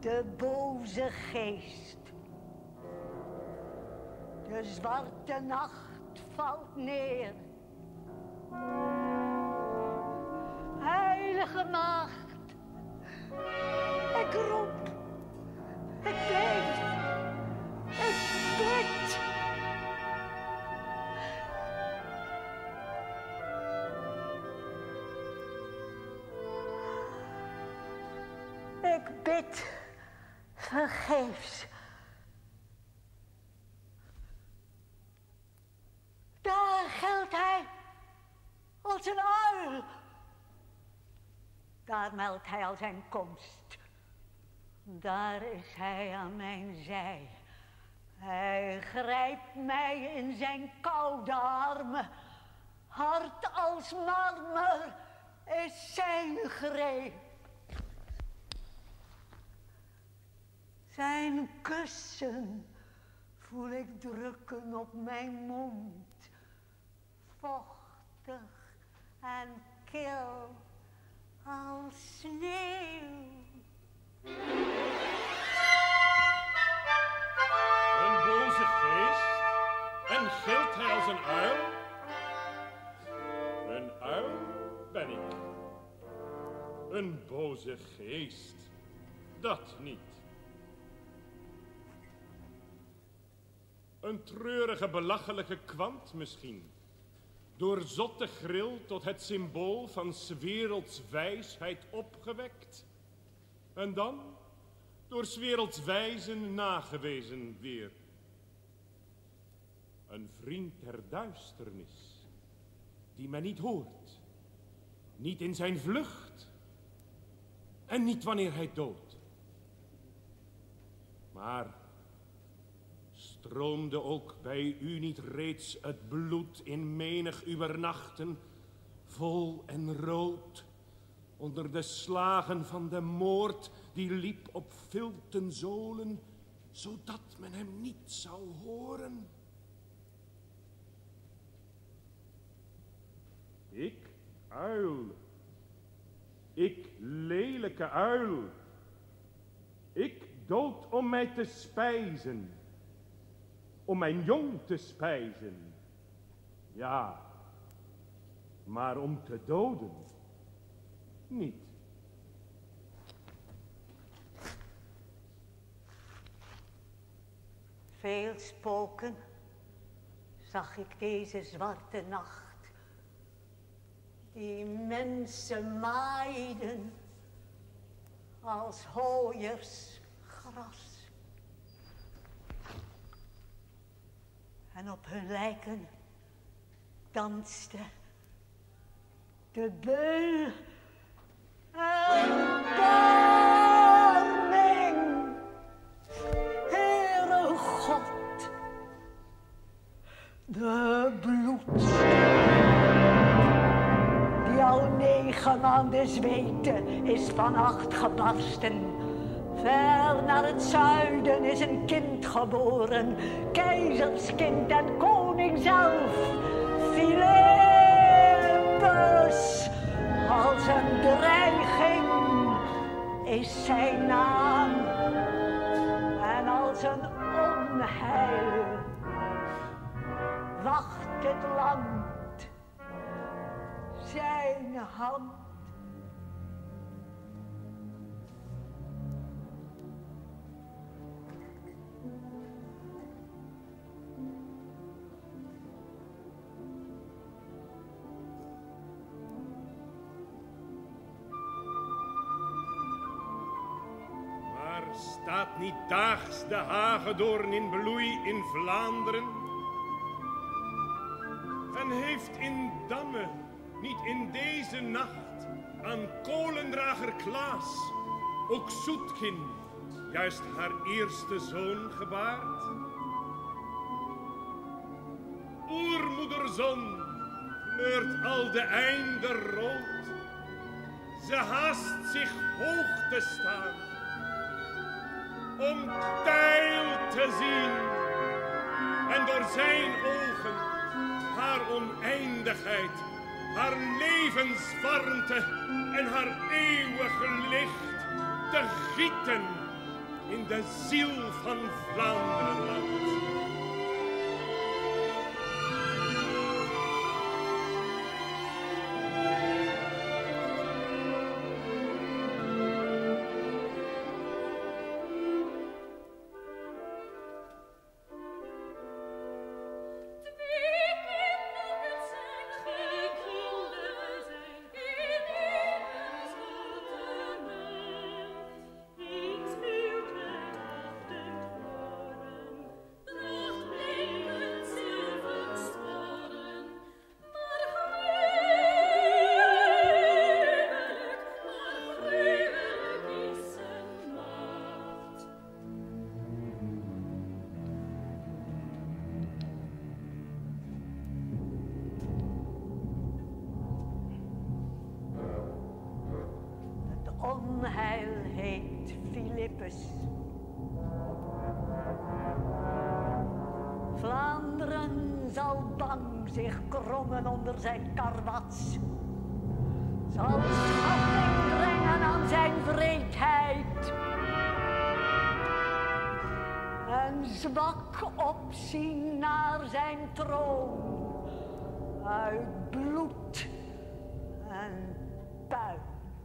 De boze geest. De zwarte nacht valt neer. Heilige maagd. Ik roep. Ik beef. Ik bid. Ik bid vergeefs. Daar geldt hij als een uil. Daar meldt hij al zijn komst. Daar is hij aan mijn zij. Hij grijpt mij in zijn koude armen. Hard als marmer is zijn greep. Zijn kussen voel ik drukken op mijn mond. Vochtig en kil als sneeuw. Een boze geest? En gilt hij als een uil? Een uil ben ik. Een boze geest, dat niet. Een treurige, belachelijke kwant misschien. Door zotte gril tot het symbool van 's werelds wijsheid opgewekt. En dan door 's werelds wijzen nagewezen weer. Een vriend der duisternis, die men niet hoort. Niet in zijn vlucht en niet wanneer hij doodt. Maar stroomde ook bij u niet reeds het bloed in menig uwer nachten, vol en rood, onder de slagen van de moord die liep op vilten zolen, zodat men hem niet zou horen? Ik, uil, ik lelijke uil, ik dood om mij te spijzen, om mijn jong te spijzen. Ja, maar om te doden niet. Veel spoken zag ik deze zwarte nacht. Die mensen maaiden als hooiers gras. En op hun lijken danste de beul en barming. Heere God, de bloed die al 9 maanden zweette, is vannacht gebarsten. Ver naar het zuiden is een kind geboren, keizerskind en koning zelf, Philippus. Als een dreiging is zijn naam en als een onheil wacht het land zijn hand. Staat niet daags de hagedoorn in bloei in Vlaanderen? En heeft in Damme niet in deze nacht aan kolendrager Klaas ook Zoetkin juist haar eerste zoon gebaard? Oermoederzon kleurt al de einde rood. Ze haast zich hoog te staan om Thijl te zien en door zijn ogen haar oneindigheid, haar levenswarmte en haar eeuwige licht te gieten in de ziel van Vlaanderenland. Onheil heet Philippus. Vlaanderen zal bang zich krommen onder zijn karwats. Zal schatting brengen aan zijn wreedheid. En zwak opzien naar zijn troon. Uit bloed en puin.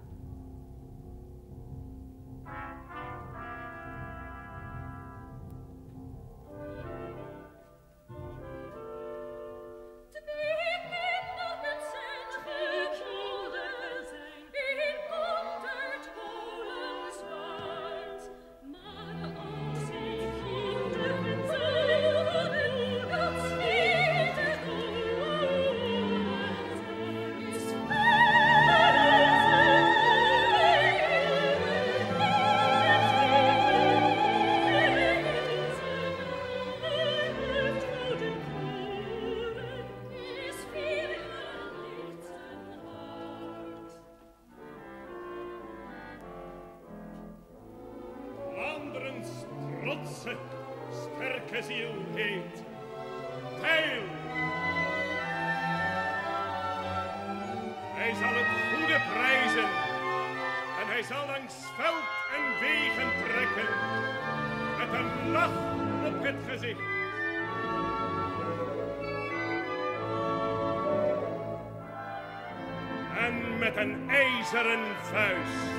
Sterke ziel heet Thijl. Hij zal het goede prijzen en hij zal langs veld en wegen trekken met een lach op het gezicht. En met een ijzeren vuist.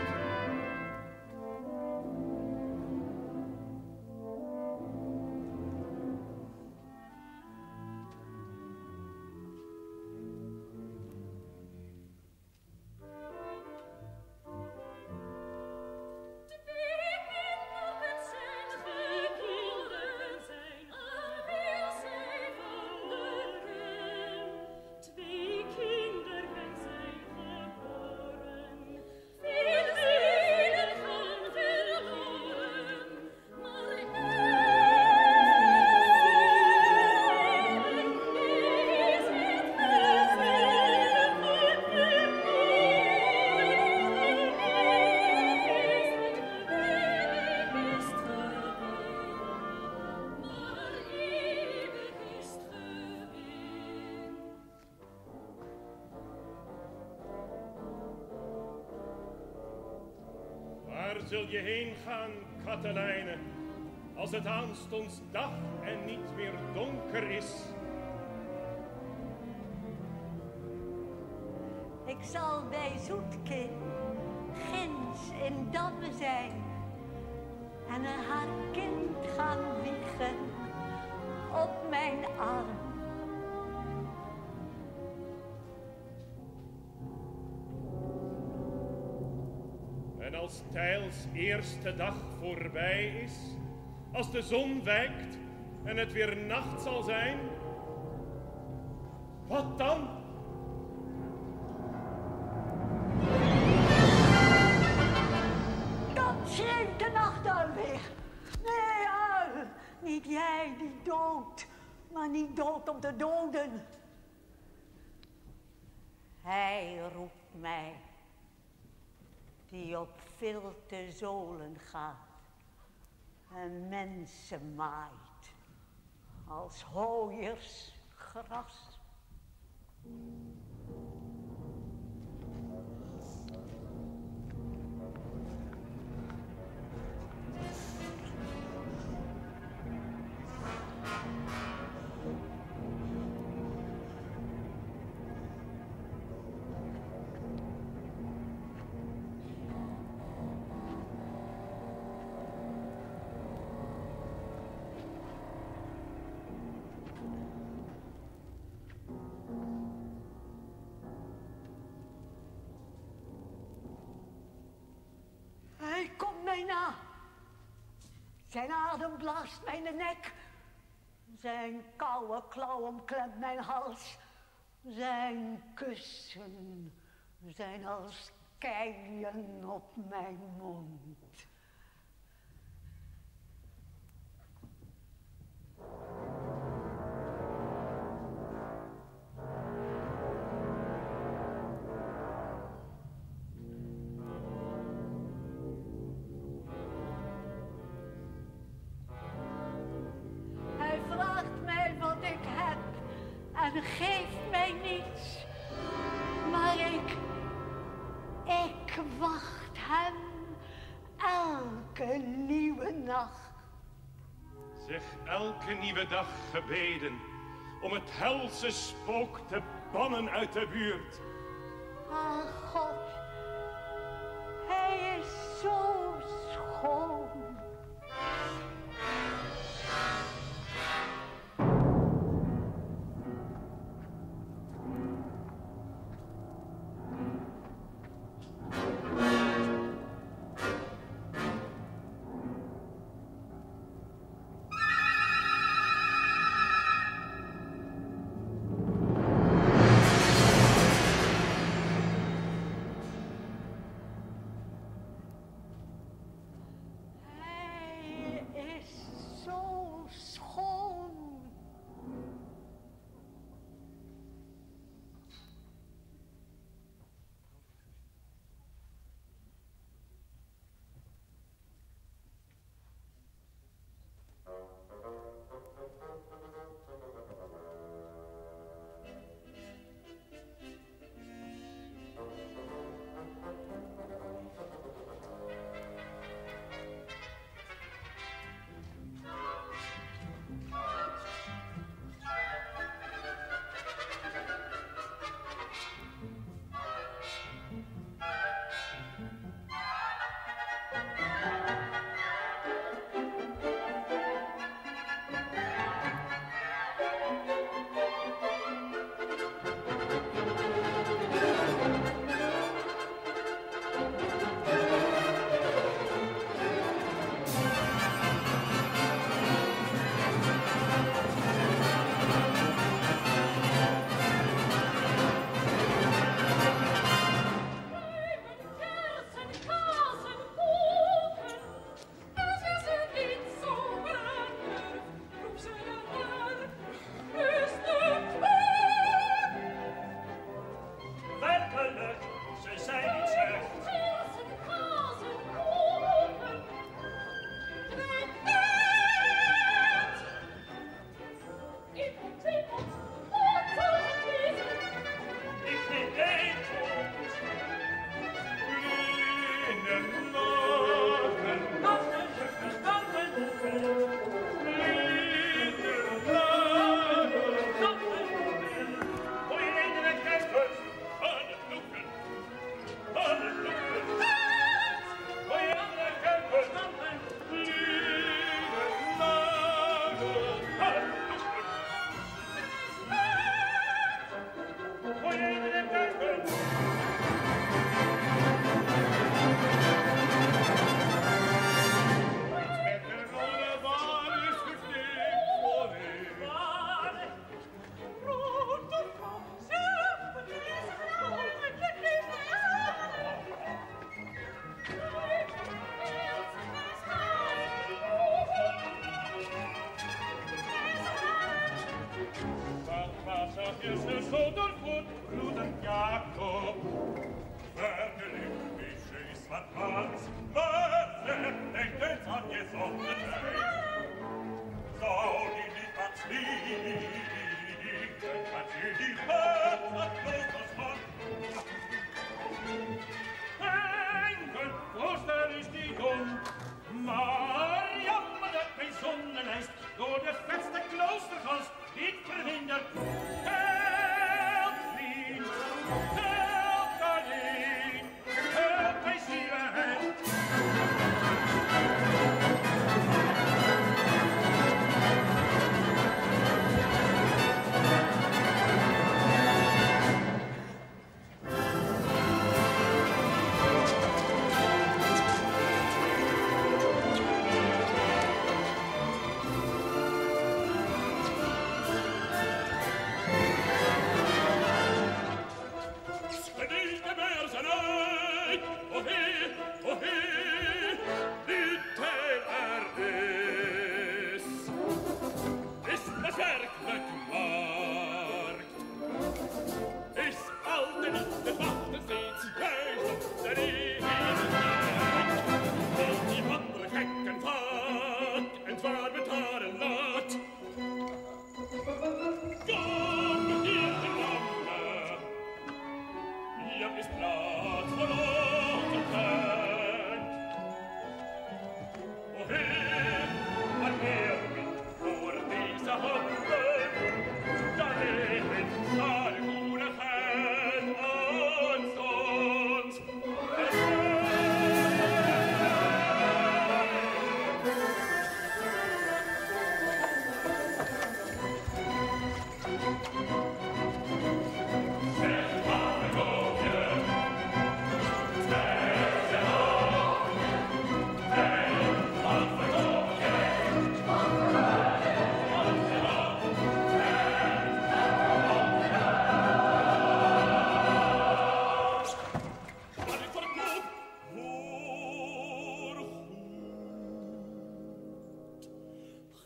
Zul je heen gaan, Katelijne, als het aanstonds dag en niet meer donker is? Ik zal bij Zoetkin, ginds in Damme zijn en haar kind gaan wiegen op mijn arm. En als Thijls eerste dag voorbij is, als de zon wijkt en het weer nacht zal zijn, wat dan? Dan schreeuwt de nachtuil weer. Nee, uil, niet jij die doodt, maar niet dood om te doden. Hij roept mij, die op vilte zolen gaat en mensen maait als hooiers gras. Zijn adem blaast mij in de nek. Zijn koude klauw omklemt mijn hals. Zijn kussen zijn als keien op mijn mond. Hij vraagt mij wat ik heb en geeft mij niets. Maar ik wacht hem elke nieuwe nacht. Zeg elke nieuwe dag gebeden om het helse spook te bannen uit de buurt. Ach God, hij is zo schoon.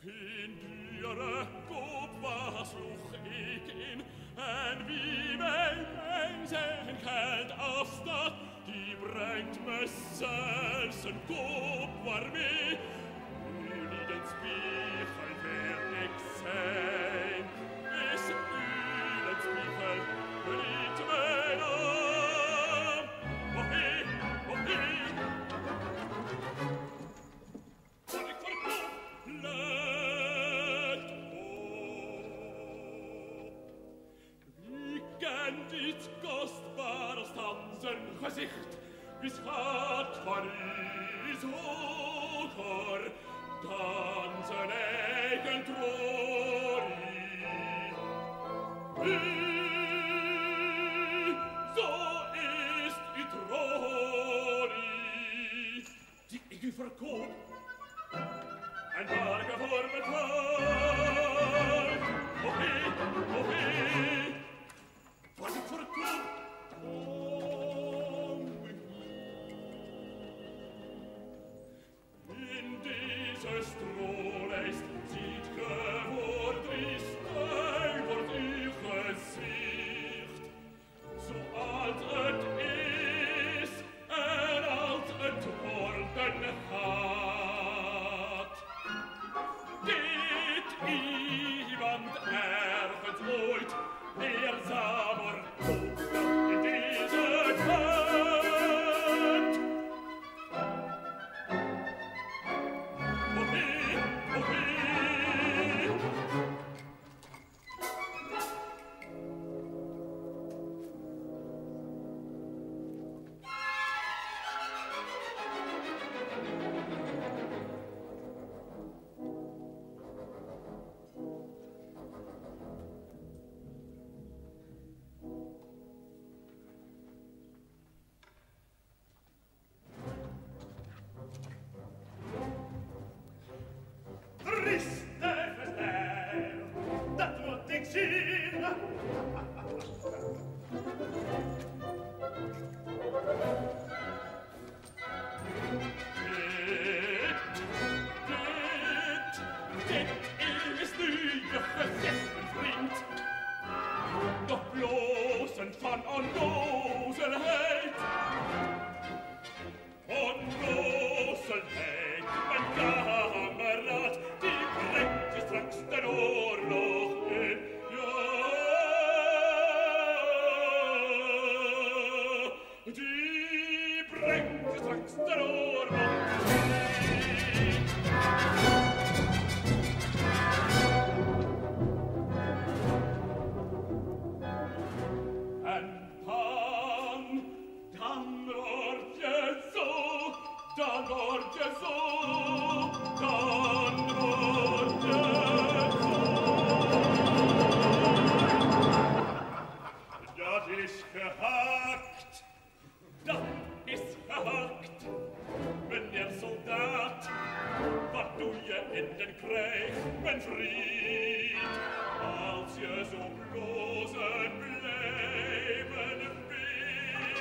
Geen dure koop was sloeg ik in, en wie mij zijn geld afstaat, die brengt me zelfs een koop waarmee u niet een spiegel weer niks zijn. Is u een spiegel, niet mijn arm. Oh hé, oh hé. Wat ik verkoop, let op. Wie kent iets kostbaars dan zijn gezicht? Wie's hart van u is hoger dan zijn eigen tronie. U, zo is uw tronie, die ik u verkoop en waar ik voor betaal. Oh hé, wat ik verkoop, in deze strolijst ziet ge voor 3 stuivers uw gezicht. Zoals het is en als het worden gaat. Dit iemand ergens ooit leerzamer koopt dan in deze tijd. Van onnozelheid, mijn kameraad, die brengt je straks de oorlog in. Ja, die brengt je straks de oorlog in. Dan word je zo, dan word je zo. Dat is gehakt, dat is gehakt. Meneer soldaat, wat doe je in den krijg, mijn vriend? Als je zo blozen blijven weet.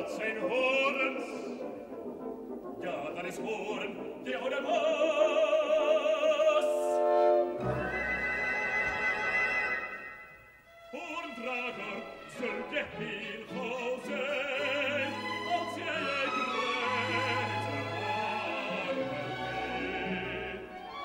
dat zijn horens. Ja, dat is horen, die oude was. Hoorndrager, zult je heel gauw zijn, als jij je grijze armen weet.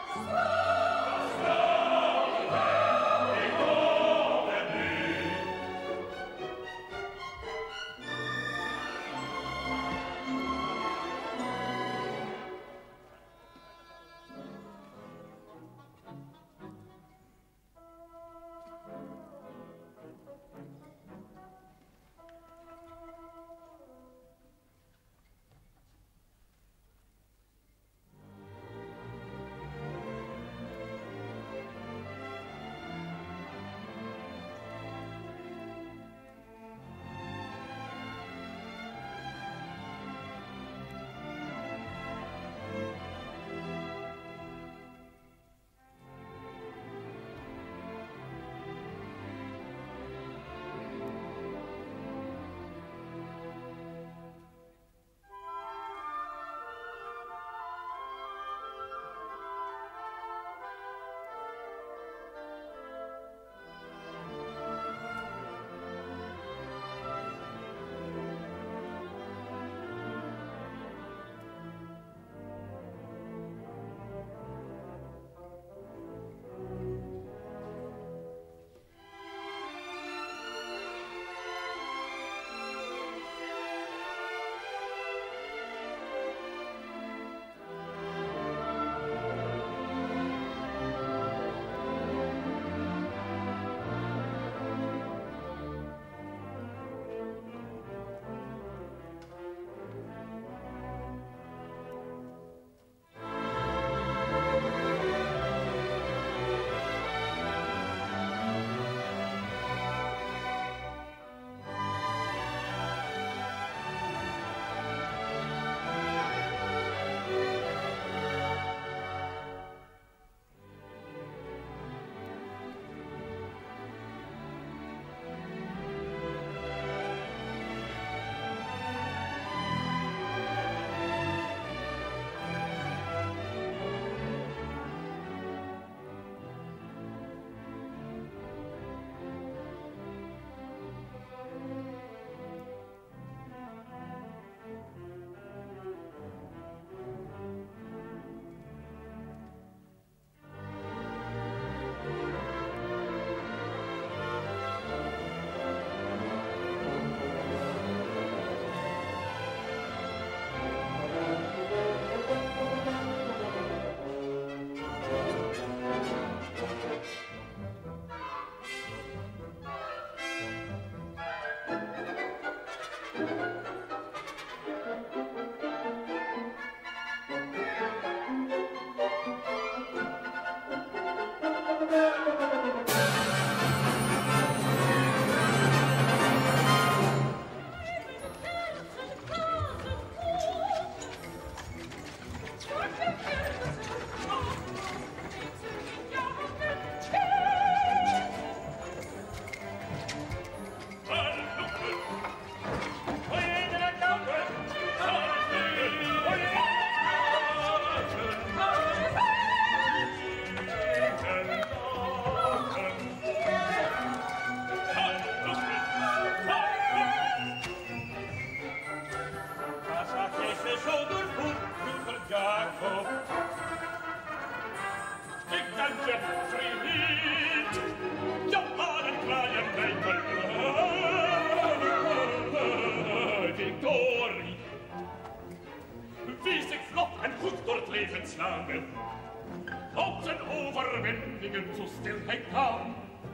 Op zijn overwinningen zo stil hij kan.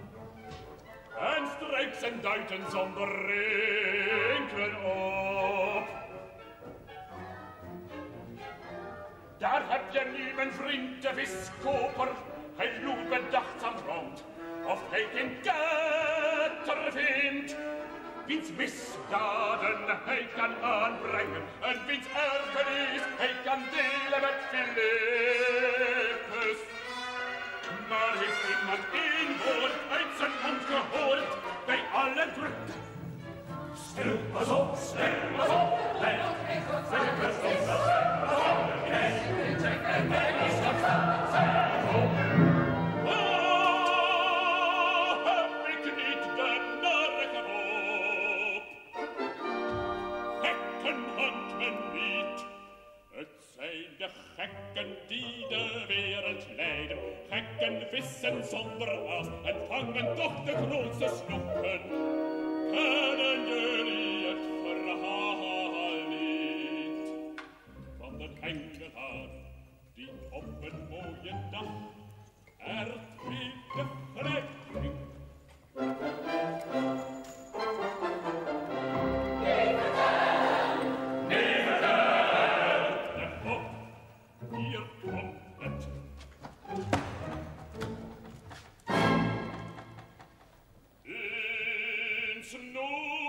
En strijkt zijn duiten zonder rinkelen op. Daar heb je nu mijn vriend de viskoper. Hij loert bedachtzaam rond, of hij geen ketter vindt. Wiens misdaden hij kan aanbrengen en wiens ergernis hij kan delen met Philippus. Maar heeft iemand één woord uit zijn mond gehoord bij alle druk? Stil, pas op, stil, pas op. wissen sonderhaft, empfangen doch de grootste snoeken. Kennen jullie het verhaal niet van de engelaar die op een mooie dag Erdbeben gelijk. Hier komt het. In snow.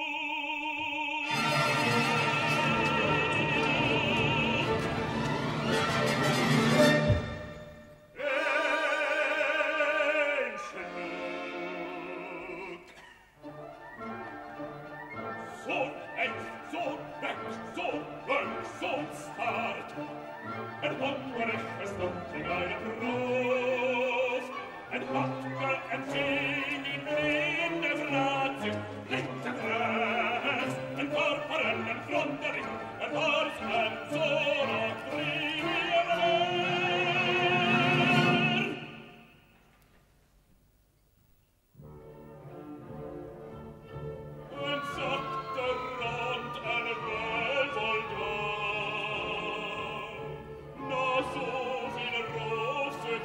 En hongerig bestond de kleine proof. En hakkel en veen in blinde vraten. Links en rechts, en korperen en grondering. En hors en zoon en drieëler. En zakte rond en wel voldaan. Na zoveel roofstuk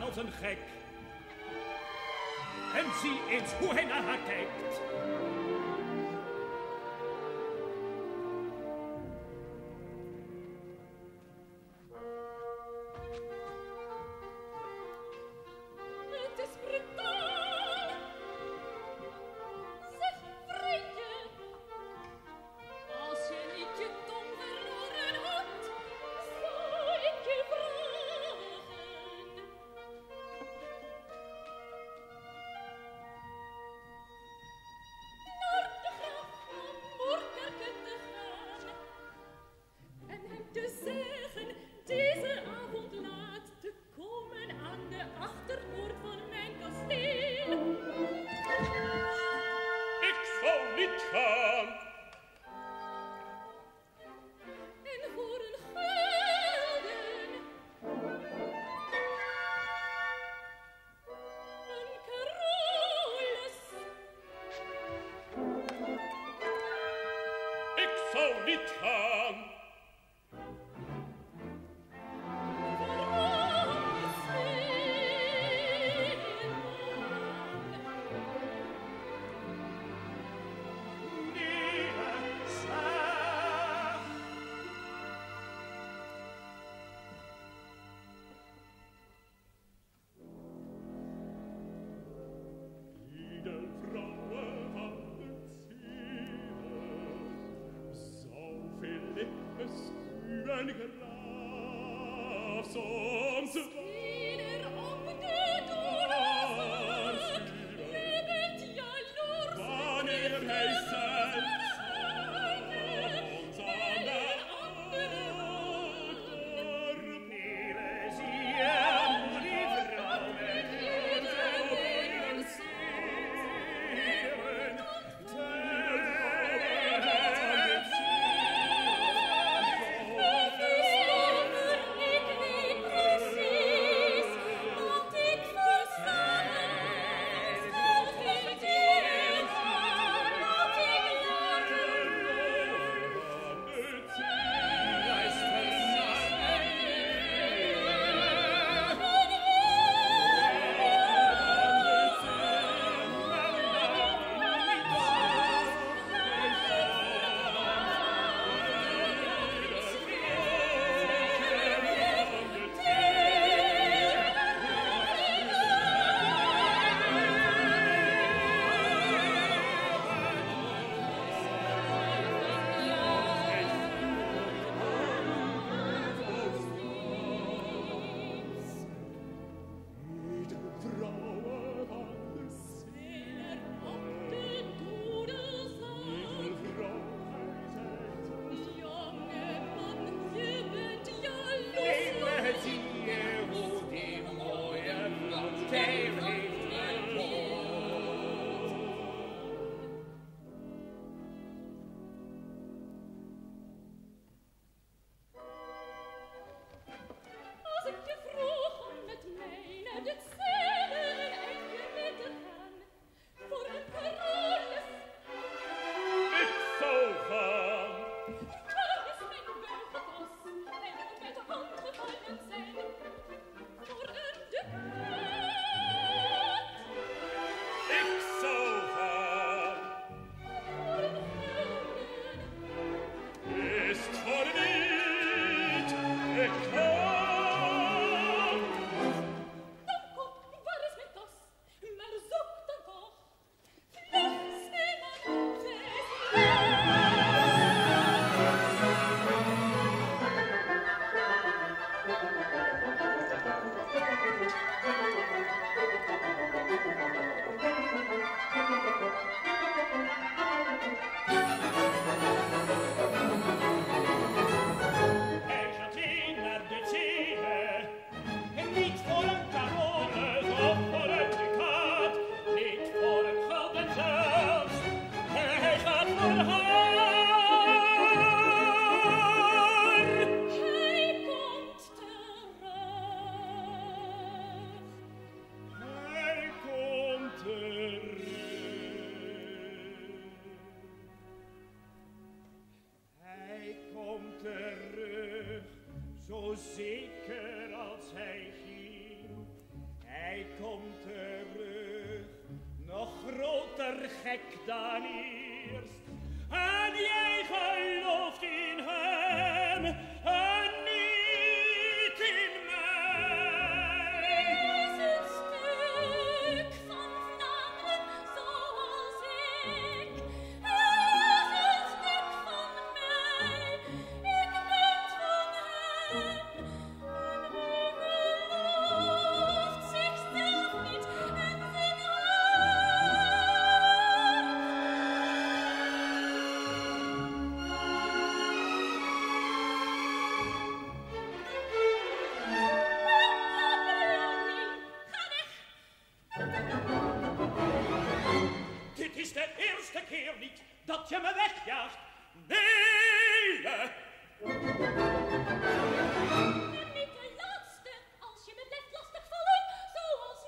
als een gek. En zie eens hoe hij naar haar kijkt. Zeker als hij ging gek dan eerst. En jij gelooft in hem en niet in mij. Is een stuk van Vlaanderen zoals ik. Is een stuk van mij. Ik ben van hem. En wie gelooft zichzelf niet en zijn Dit is de eerste keer niet dat je me wegjaagt. Nele! en niet de laatste als je me blijft lastigvallen zoals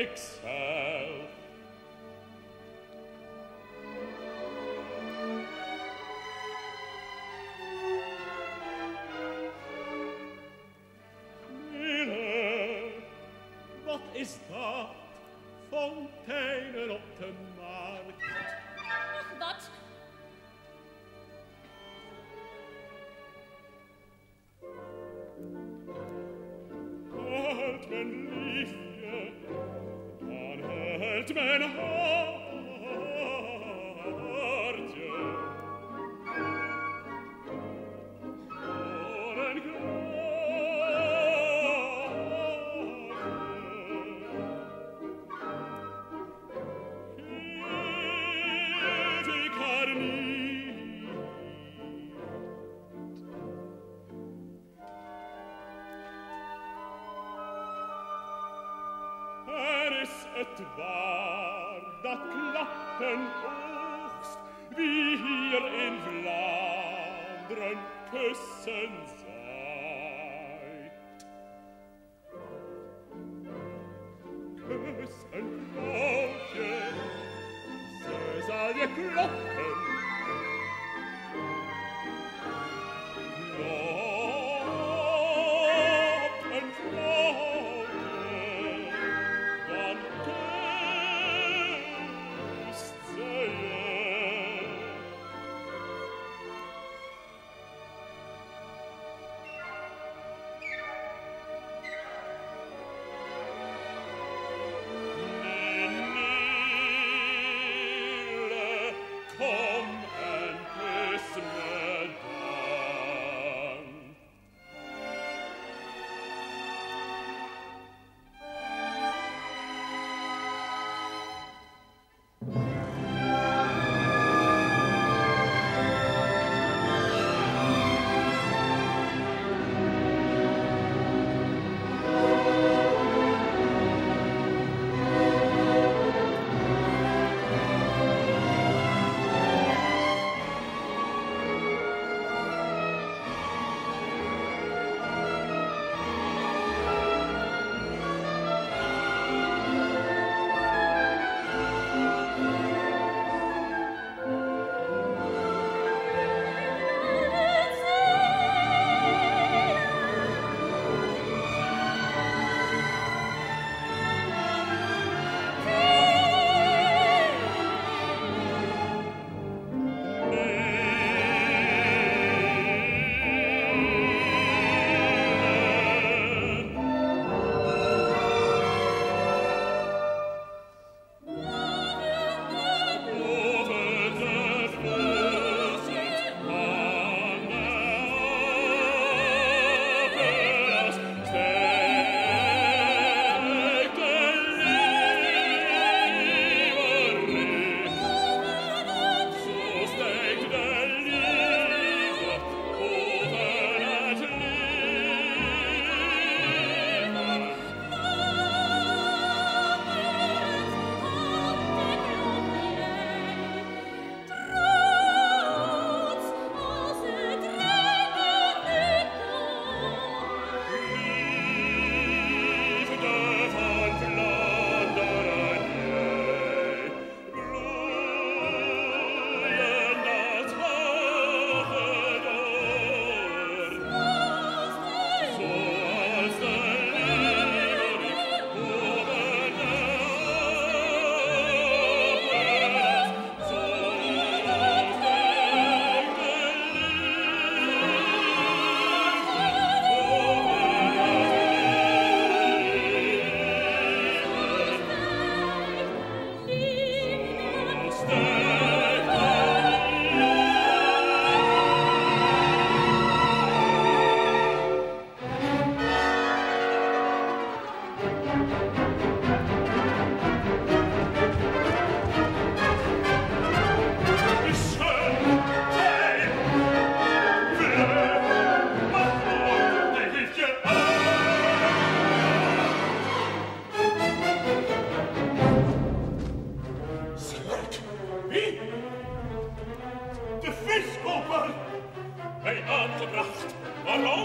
ikzelf. Nele, wat is dat? Fonteinen op de markt. Ach, wat? Halt mijn liefje, dan halt mijn hartje. Voor een geef ik haar niet. Er is het waar dat klappenoogst wie hier in Vlaanderen kussen zaait. Kus een vrouwtje, ze zal je kloppen. Klop een vrouwtje, dan kust ze je. Nele, kom en kus me dan.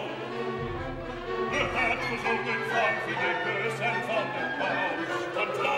gezongen van Philippus en van de paus. Dan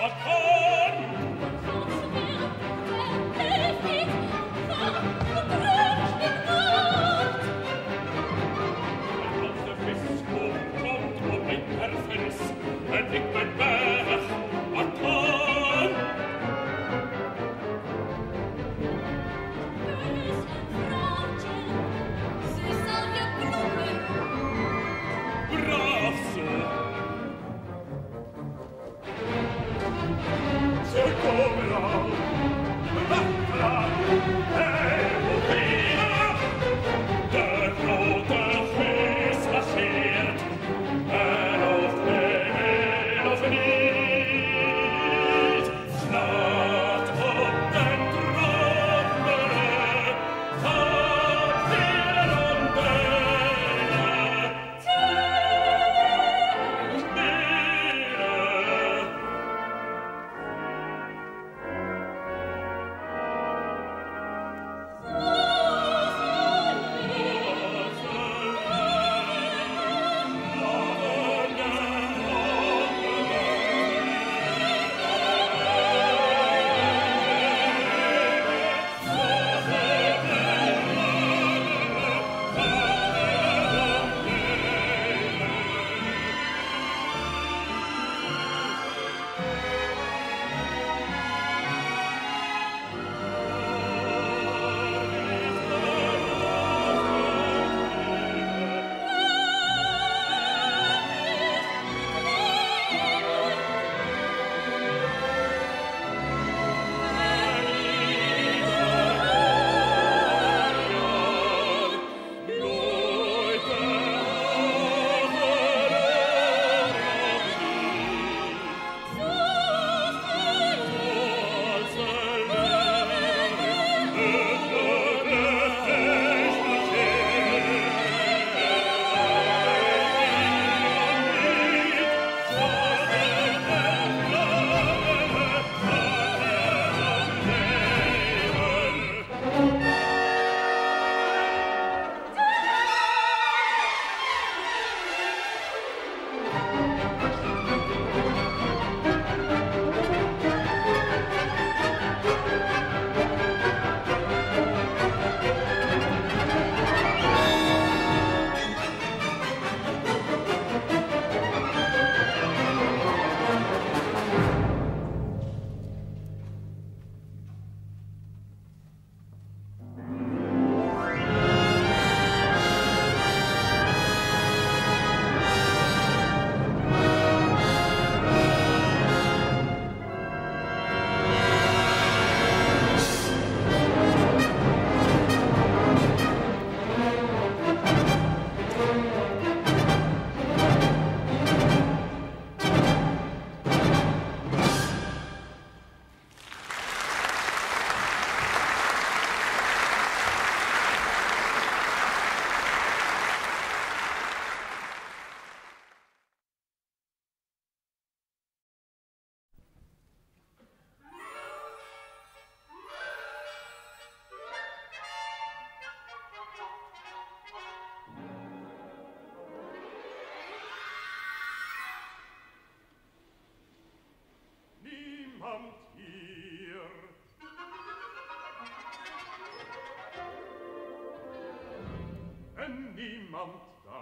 niemand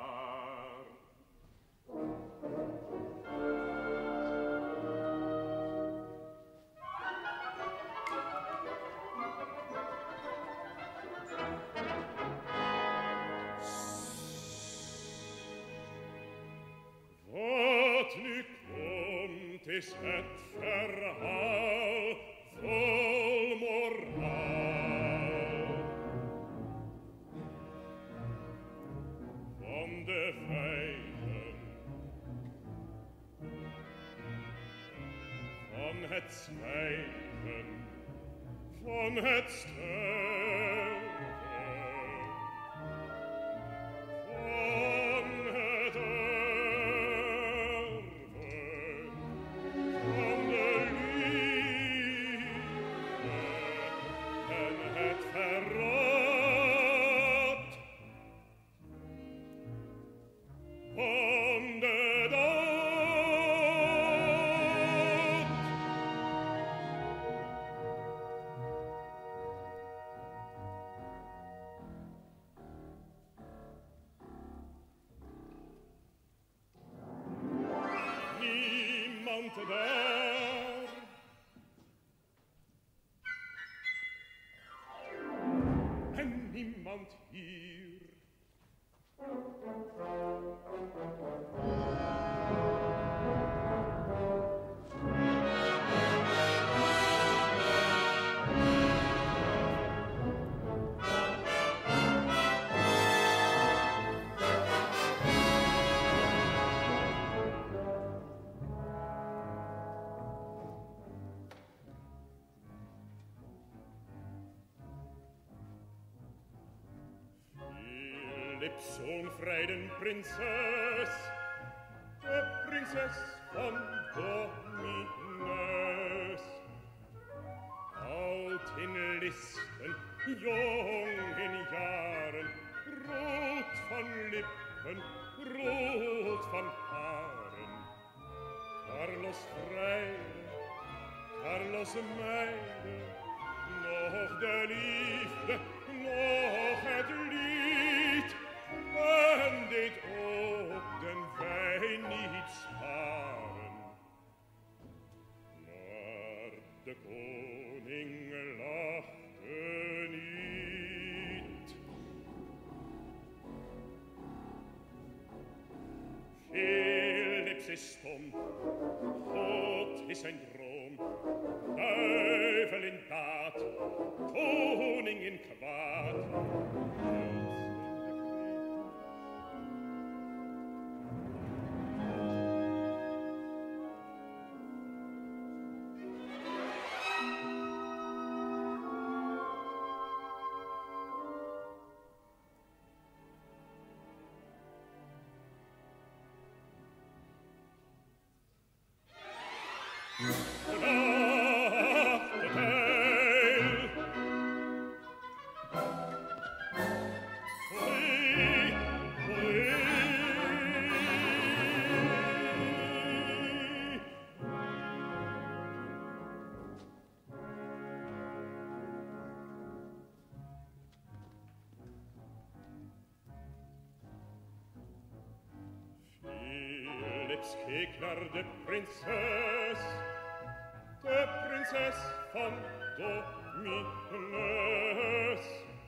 daar. Wat nu komt is het verhaal vol moraal van de vijanden, van het zwijgen, van het sterven, van het erven, van de liefde en het verraad, van de dood daar. En niemand hier. Zo'n vrijden prinses, de prinses van Dominus. Oud in listen, jong in jaren, rood van lippen, rood van haren. Carlos vrije, Carlos meide, nog de liefde, nog het lied. En dit ook den wijn niet sparen. Maar de koning lachte niet. Philips is stom, God is zijn droom. Duivel in daad, koning in kwaad. Keek naar de prinses van Dominus.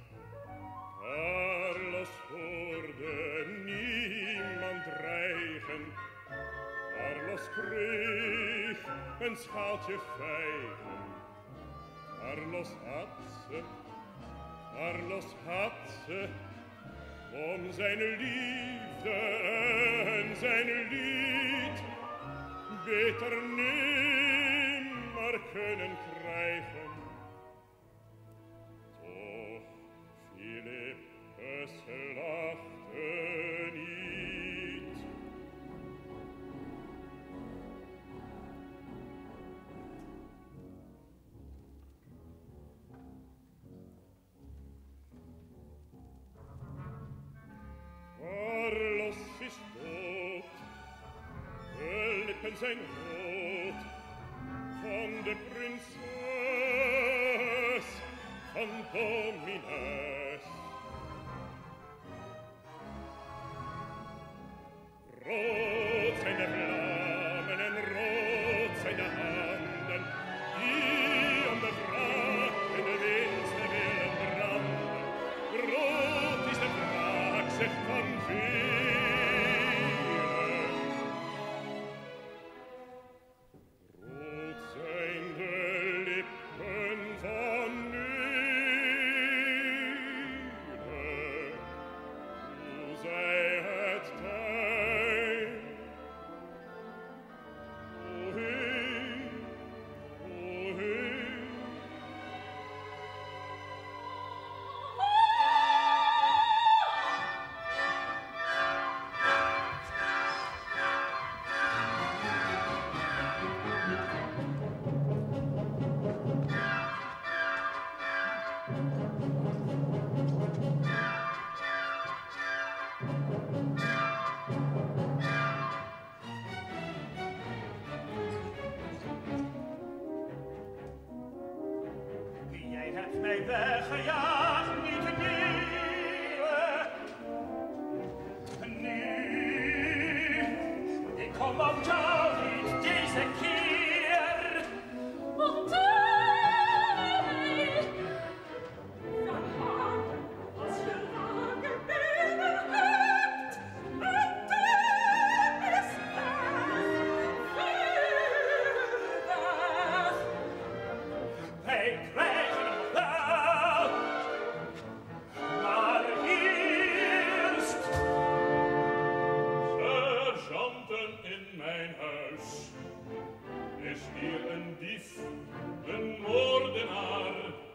Carlos hoorde niemand dreigen. Carlos kreeg een schaaltje vijgen. Carlos had ze om zijn liefde en zijn lied beter nimmer kunnen krijgen. Toch Philippus lachte niet. Carlos is dood, de lippen zijn rood van de prinses van Dominus. Rood zijn de vlammen en rood zijn de handen die om de wraak en de winsten willen branden. Rood is de wraak, zegt van velen. Rood zijn de lippen van Nele, hoe zij het tij. O hee, o hee. Jij hebt mij weggejaagd, niet te nieuwe. Nu, ik kom op jou niet deze keer. een dief, een moordenaar.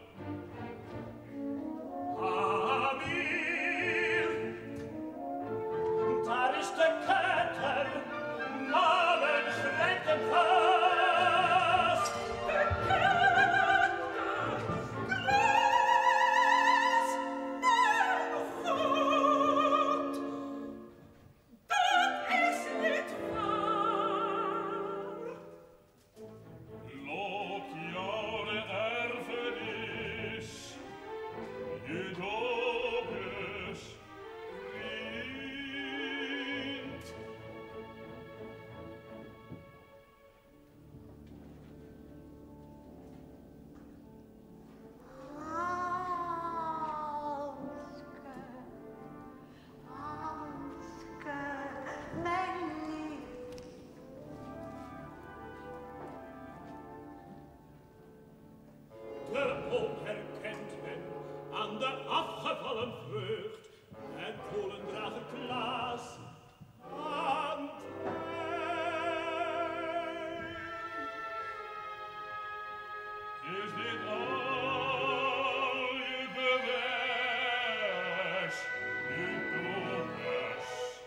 Amir, daar is de ketter, malen grijpt hem vast. De ketter, glas, mijn God, dat is niet waar. Loop jouw erfenis, je dogus, vriend. Hanske, mijn lief. De boom herkent men aan de afgevallen vrucht en kolendrager Klaas aan Is dit al je bewijs, je dogus?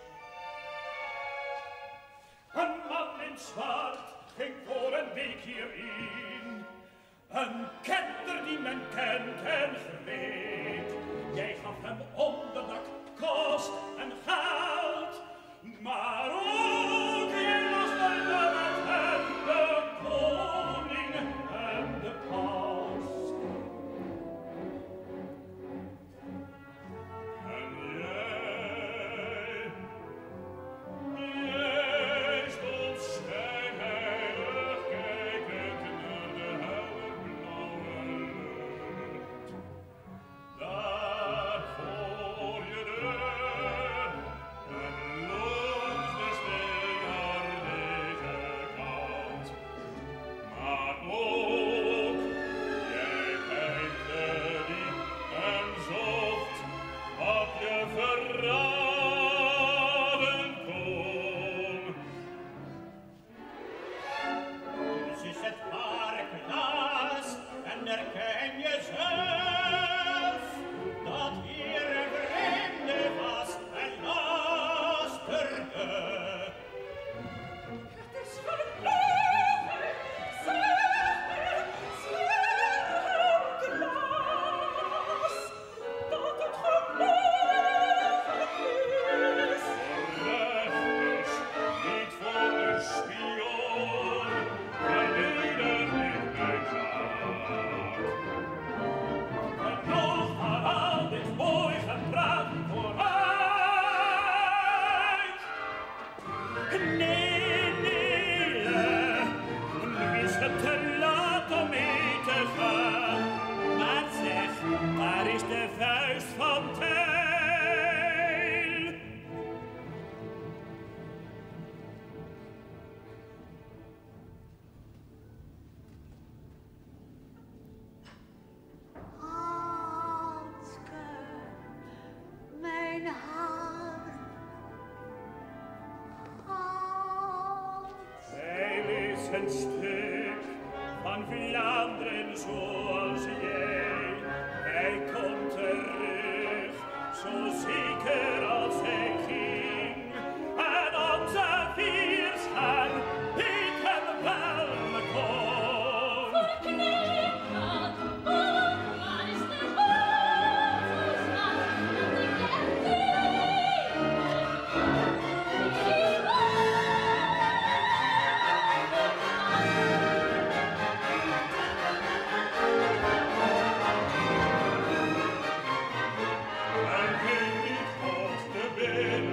een man in zwart ging voor een week hierin. Een kenter die men kent en greet. Jij gaf hem onderdak, kost en geld. Maar ook jij lasterde met hem de koning en de paus. En jij stond schijnheilig kijkend naar de helle blauwe lucht. Daar voor je deur, en langs de steilhardige kant. Maar ook, jij pijnde diep en zocht wat je verraden kon. Dus is het ware Klaas en herken jezelf dat hier een vreemde was en lasterde. Het is verloren, zeg Klaas, dat het gelooflijk is. Rechters, niet voor een spion, verleden in mijn zaak. En nog maar al dit mooi gepraat vooruit. Nee, Nele, nu is het te laat om mee te gaan. Maar zeg, waar is de vuist van Thijl? Hanske, mijn hart. Hans. Thijl is een stuk van Vlaanderen zoals jij. Hij komt terug, zo zeker als hij ging. En onze vierschaar heet hem welkom. Knikkert, waar is de hoofdstad? Dat ik je En ging niet God te bidden,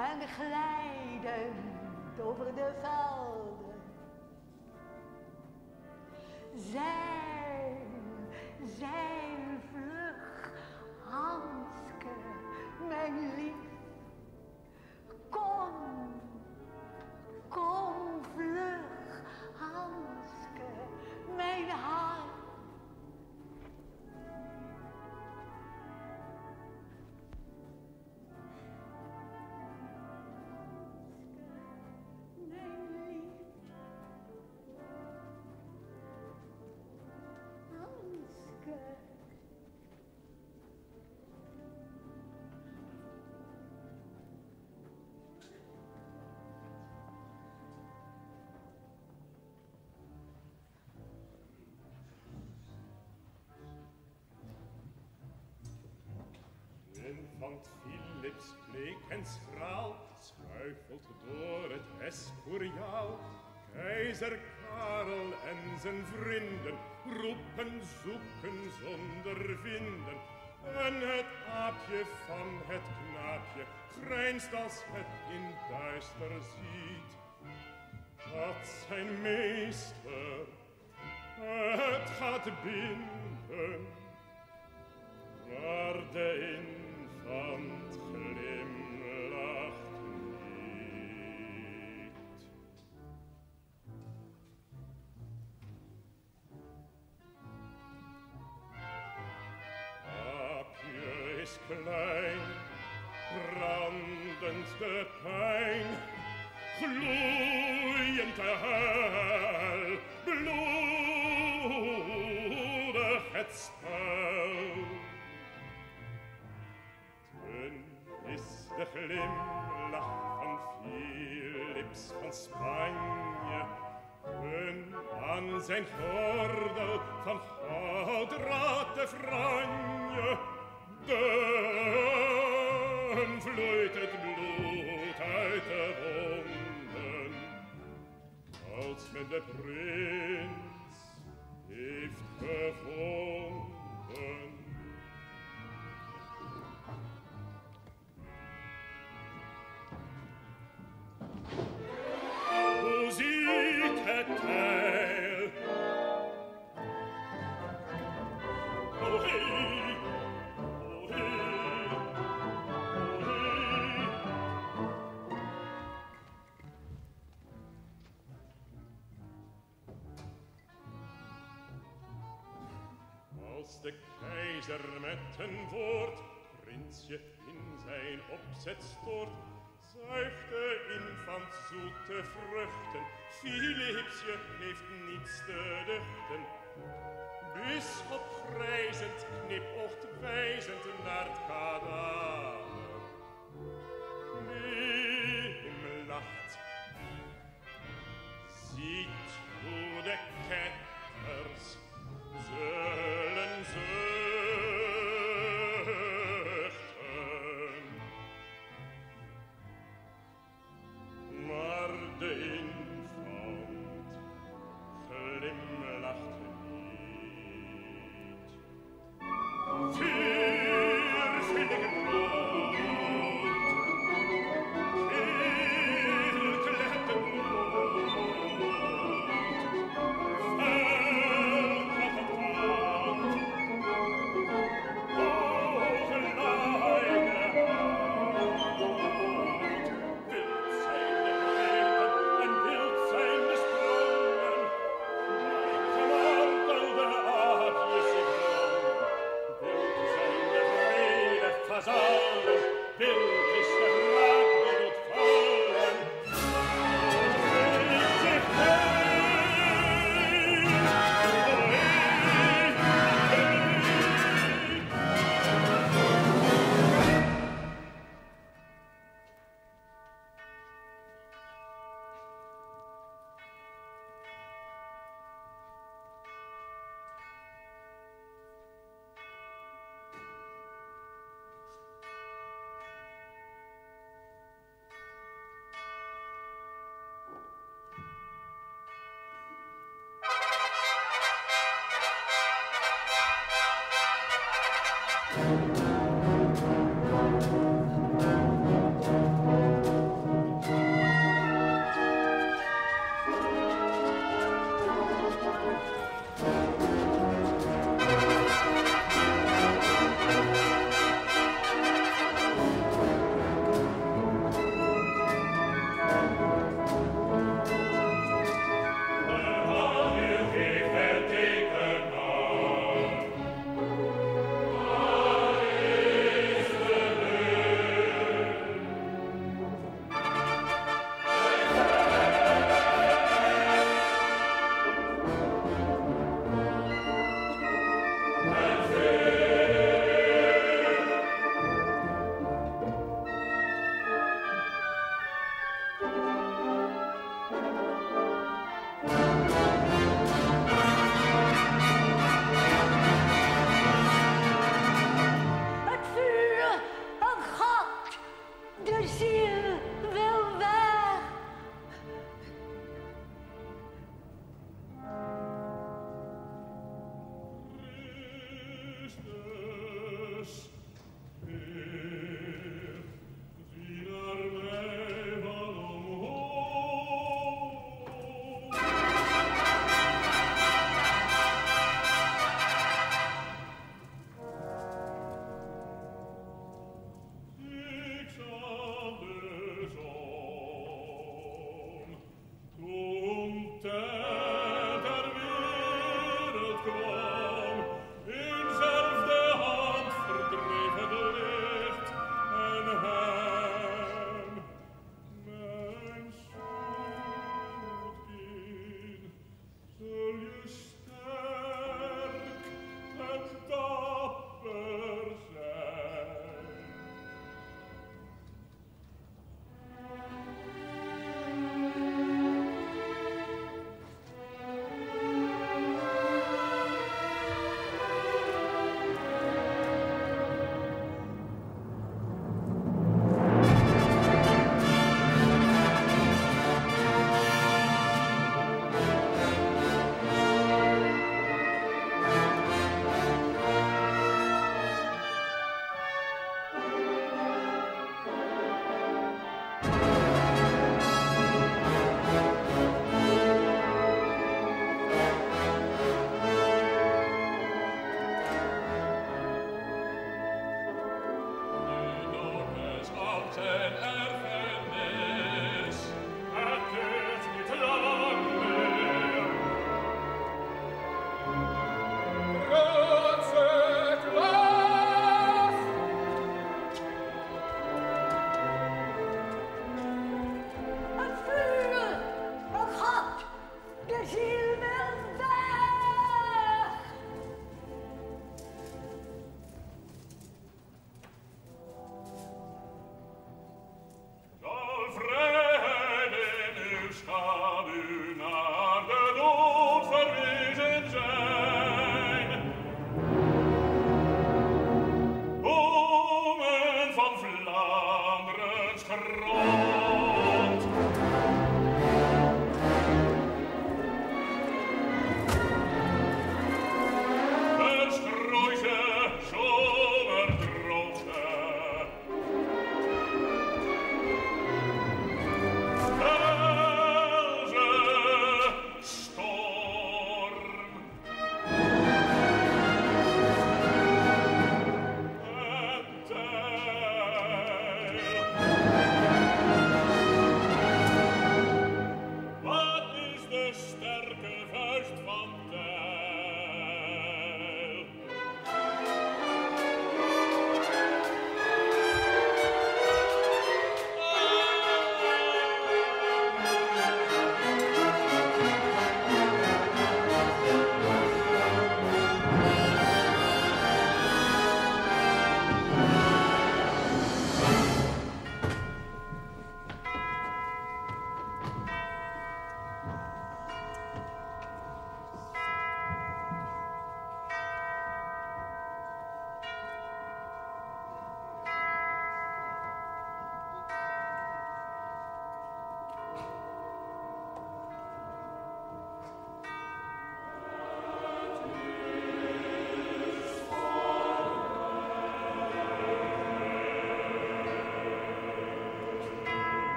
en glijdend over de velden. Zeil vlug, Hanske, mijn lief. Kom vlug, Hanske, mijn hart. Want Philips bleek en schraal schuifelt door het Escuriaal. Keizer Karel en zijn vrienden roepen, zoeken zonder vinden. En het aapje van het knaapje grijnst als het in duister ziet. Dat zijn meester het gaat binden, maar de infant glimlacht niet. Aapje is klein, brandend de pijn, gloeiend de hel, bloedig het spel. Dun is de glimlach van Philips van Spanje, dun aan zijn gordel van gouddraad de franje. Dun vloeit het bloed uit de wonden, als men de prins heeft gevonden. Hoe ziet het Thijl? O hee, o hee, o hee. Als de keizer met een woord prinsje in zijn opzet stoort, zuigt de infant zoete vruchten, Philipsje heeft niets te duchten. Bisschop grijzend knipoogt wijzend naar het kadaver. Glimlacht, ziet hoe de ketters zullen zuchten. Maar de infant glimlacht niet. Viervinnig bloed, heel kleppen bloed,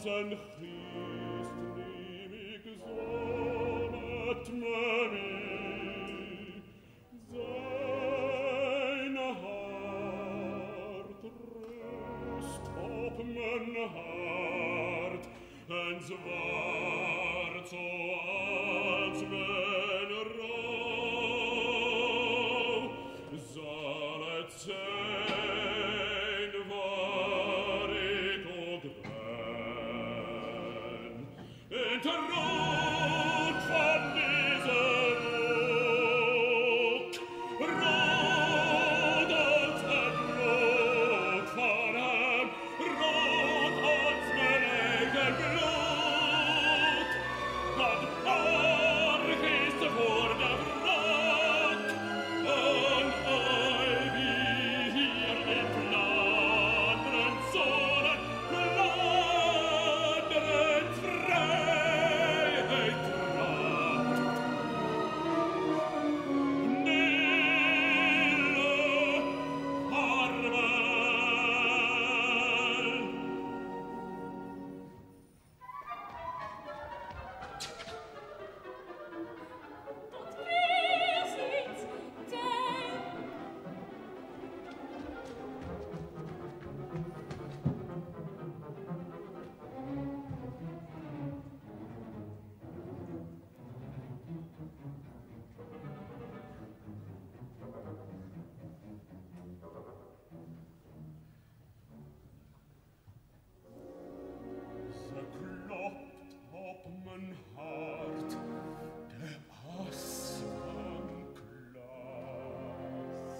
zijn geest neem ik zo met me mee. Zijn hart rust op mijn hart en zwart zoals mijn rouw zal het zijn waar ik ook ben. In de rood van deze rook, rood als het bloed van hem, rood als mijn eigen bloed. Dat Orkest voor de wraak, en ai wie hier in Vlaanderen zonen, Vlaanderens vrijheid draagt. Nele, vaarwel. Dat wees iets, Thijl. Ze klopt op mijn hart, de as van Klaas.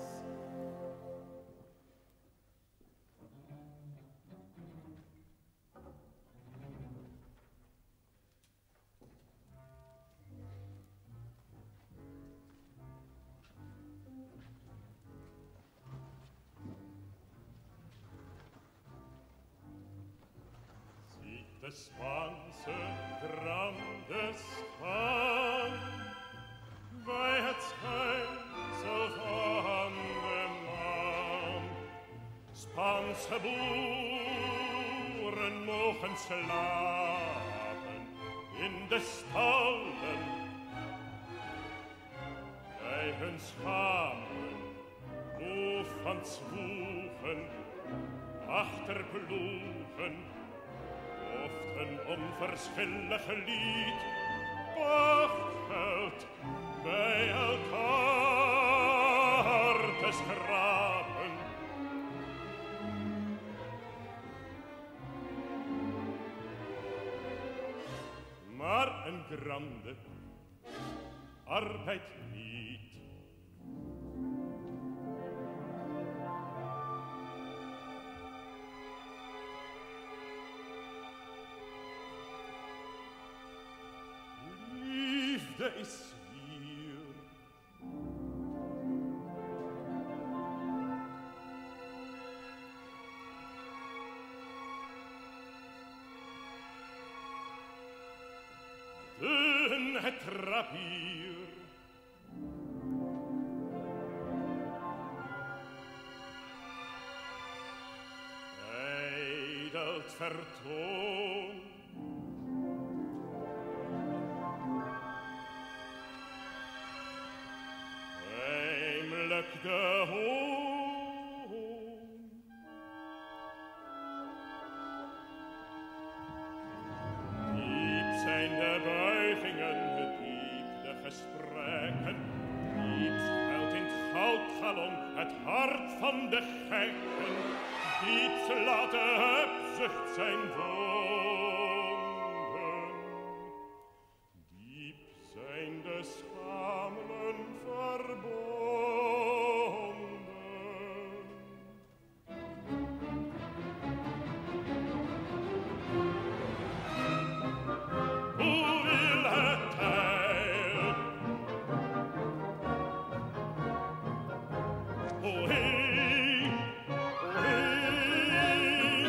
Ziet de Spaanse grandes gaan bij het schijnsel van de maan. Spaanse boeren mogen slapen in de stallen bij hun schapen, hoef van zwoegen, achter ploegen, oft een onverschillig lied, pachtgeld bij elkaar te schrapen. Maar een grande arbeid niet. Liefde is hier. Dun het rapier. Ijdelt vertoon. Heimelijk de hoon. Diep zijn de buigingen, diep de gesprekken. Diep schuilt in het goudgalon het hart van de gekken. Diep slaat de hebzucht zijn wonden. Diep zijn de schamelen verbonden. Hoe wil het Thijl? O hey, o hey.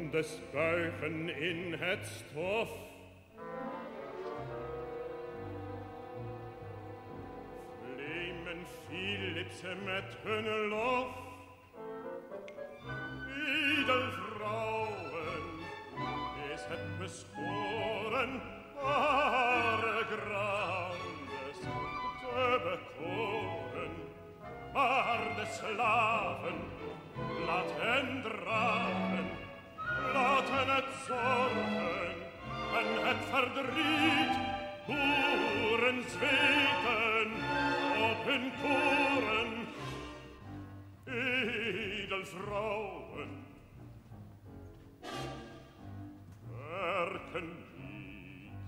des buigen in het stof. Vlemen Philips met hun lof. Edelvrouwen, is het beschoren ware grandes te bekoren. Maar de slaven, laat hen dragen, laten het zorgen en het verdriet. Boeren zweten op hun koren. Edelvrouwen, werken niet.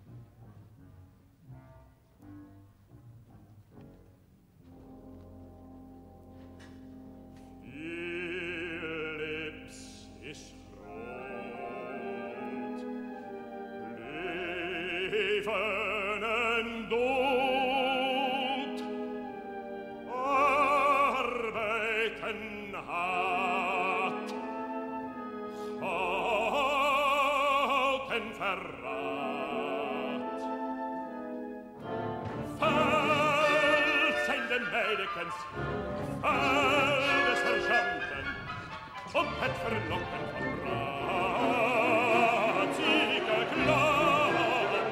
Philips is groot, leven en dood, arbeid en haat, goud en verraad. Vuil zijn de meidekens, vuil de sergeanten, op het verlokken van praatzieke klanten.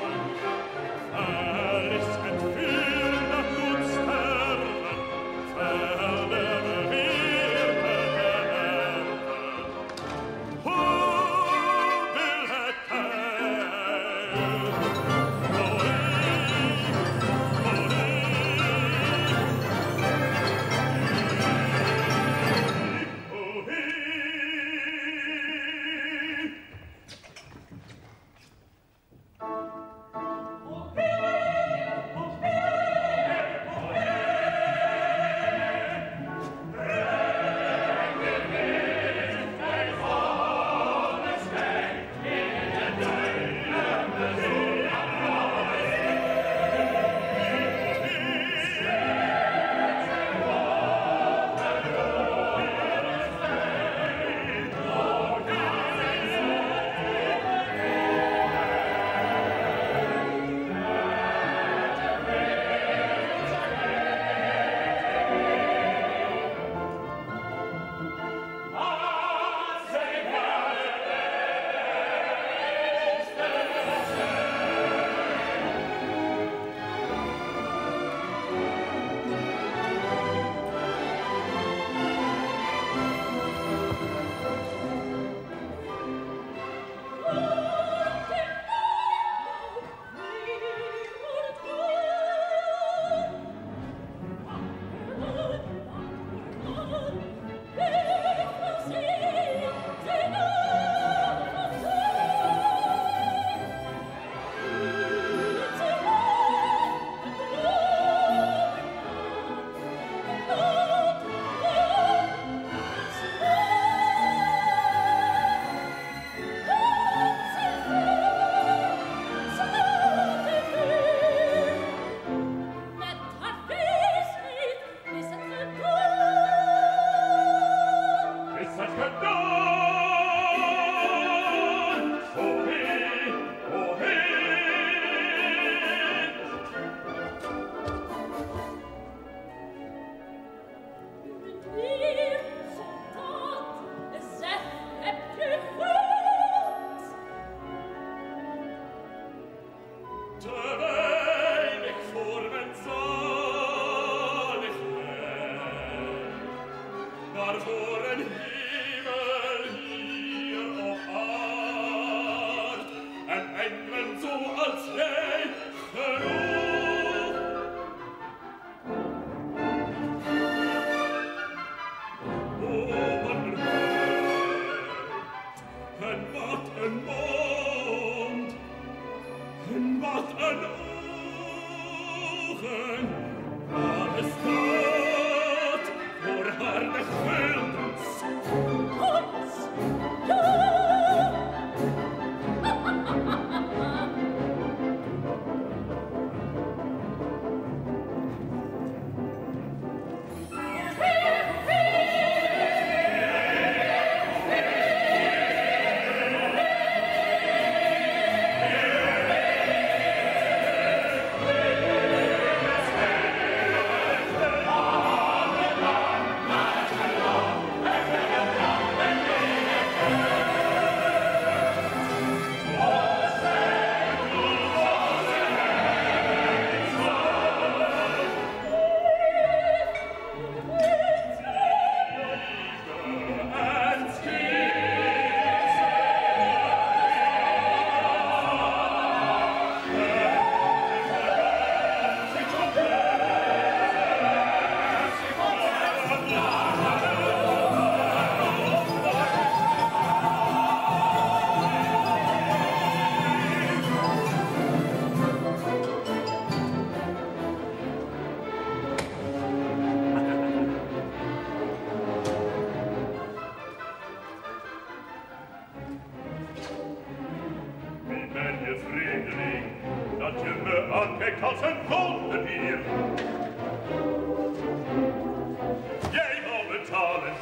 Vuil is het vuur dat doet sterven, vuil de beweerde gewerven. Hoe wil het heil? als een wonderdier. Jij wil betalen.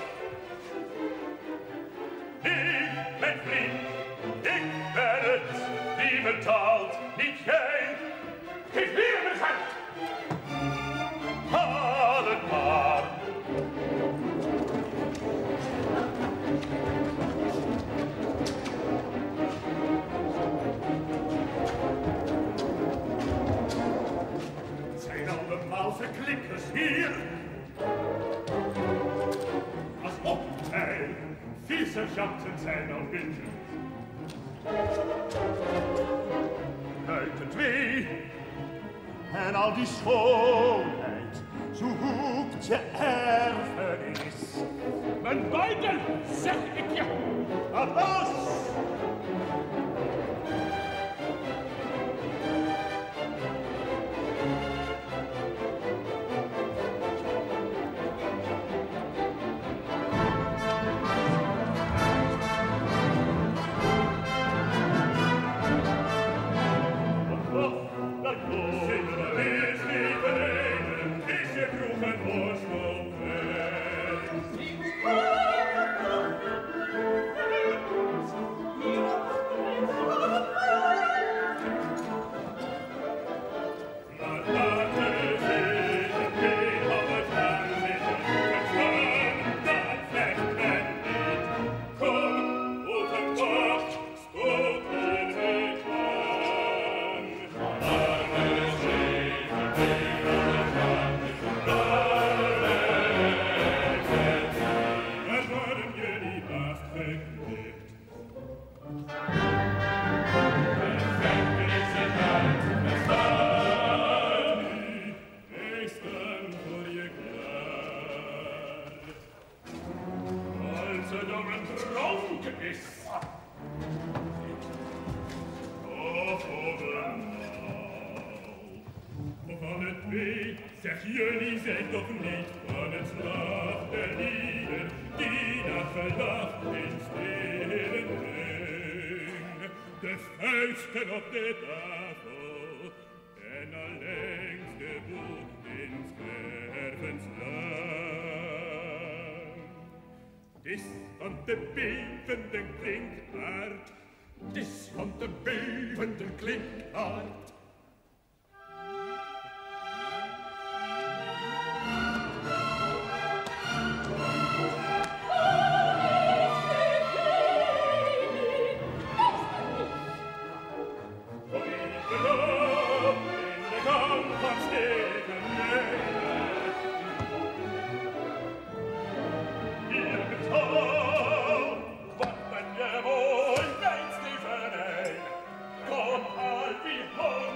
Ik ben vriend, ik ben het, die betaalt, niet jij. Geef hier mijn geld. Haal het maar. Zijn allemaal verklikkers hier? Als op mij, 4 sergeanten zijn al binnen. Buiten 2. En al die schoonheid, zo hoekt je erfenis. Mijn beiden, zeg ik je! Applaus! Zeg jullie zijn toch niet van het slag der lieden, die naar gelach in stelen brengen. De vuisten op de tafel en allengs de boek in scherven slaan. Dis van de bevende klinkaard, dis van de bevende klinkaard. Kom al wie hoog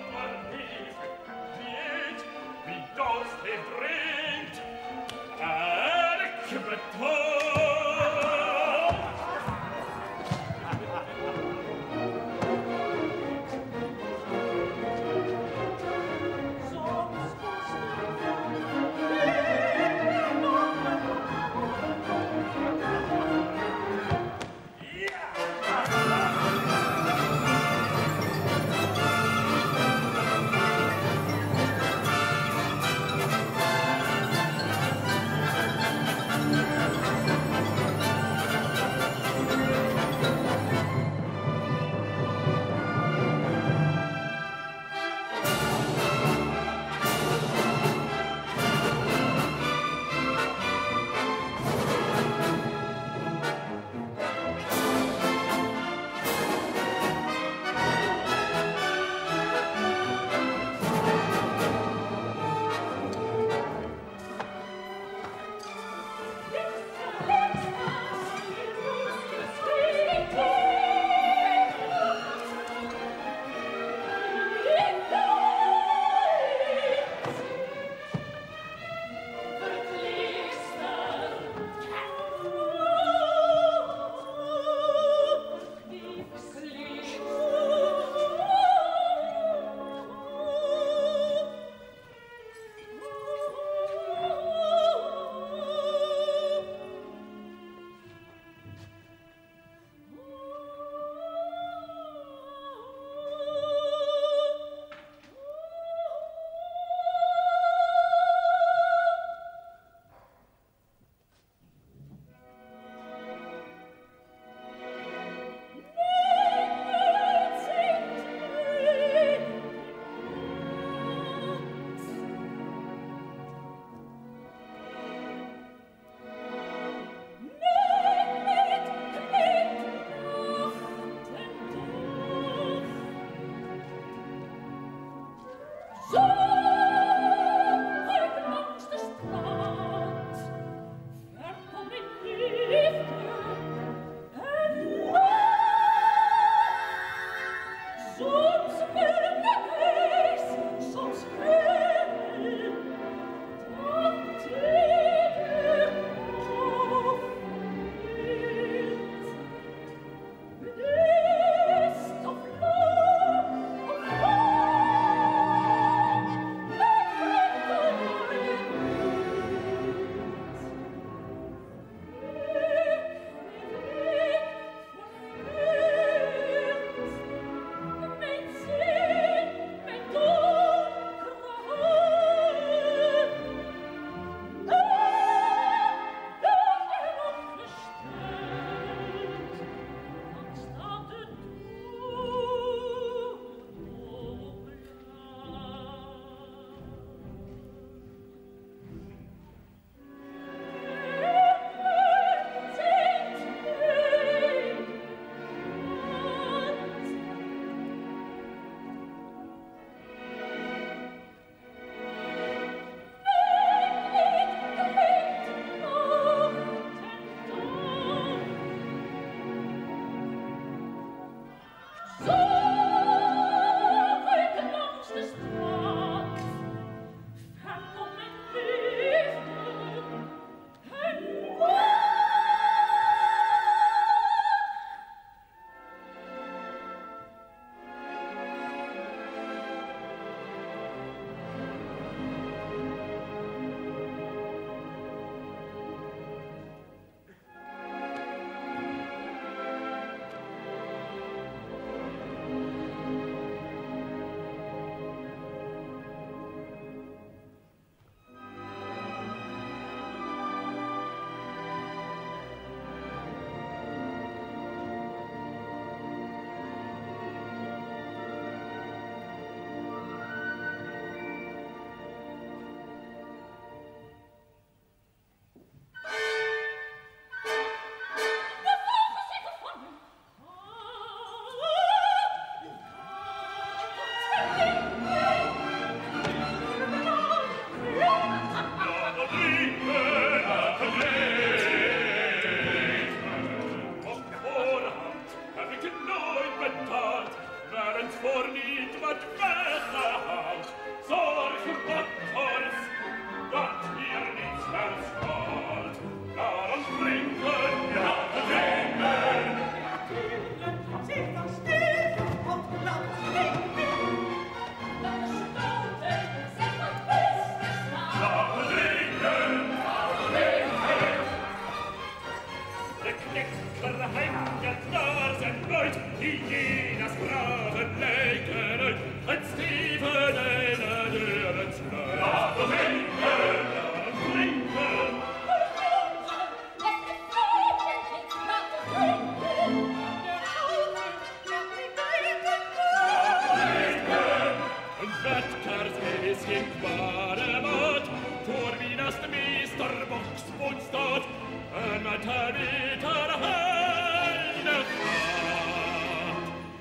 geen kwade maat, voor wie naast de meester boksboot staat, en met haar beter heilig gaat.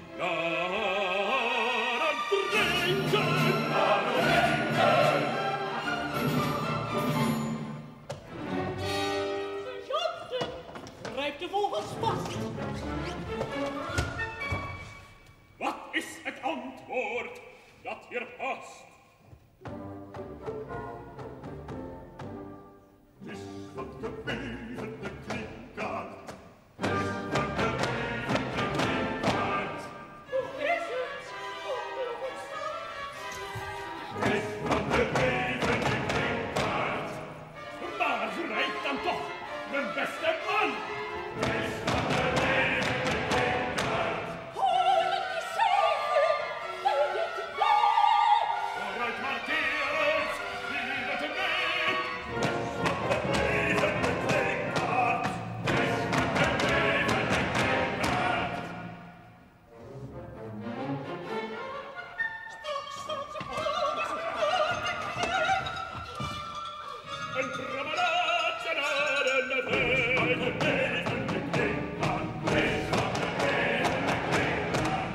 Laat drinken, laat drinken. Sergeanten, grijp de vogels vast. Wat is het antwoord dat hier past? Is wat de bevende klinkaart. Is wat de bevende klinkaart. Hoe is het? Is wat de bevende klinkaart. Maar grijp dan toch, mijn beste man! Is wat de bevende klinkaart. Hoorlijk die zeven, bij dit blauw. Vooruit maar kerels, wie het mee? Is wat de bevende klinkaart. Is wat de bevende klinkaart. Straks staat ze vogels voor de kerk. Een promenade naar een bevende Bevende klinkaart. Is wat de bevende klinkaart.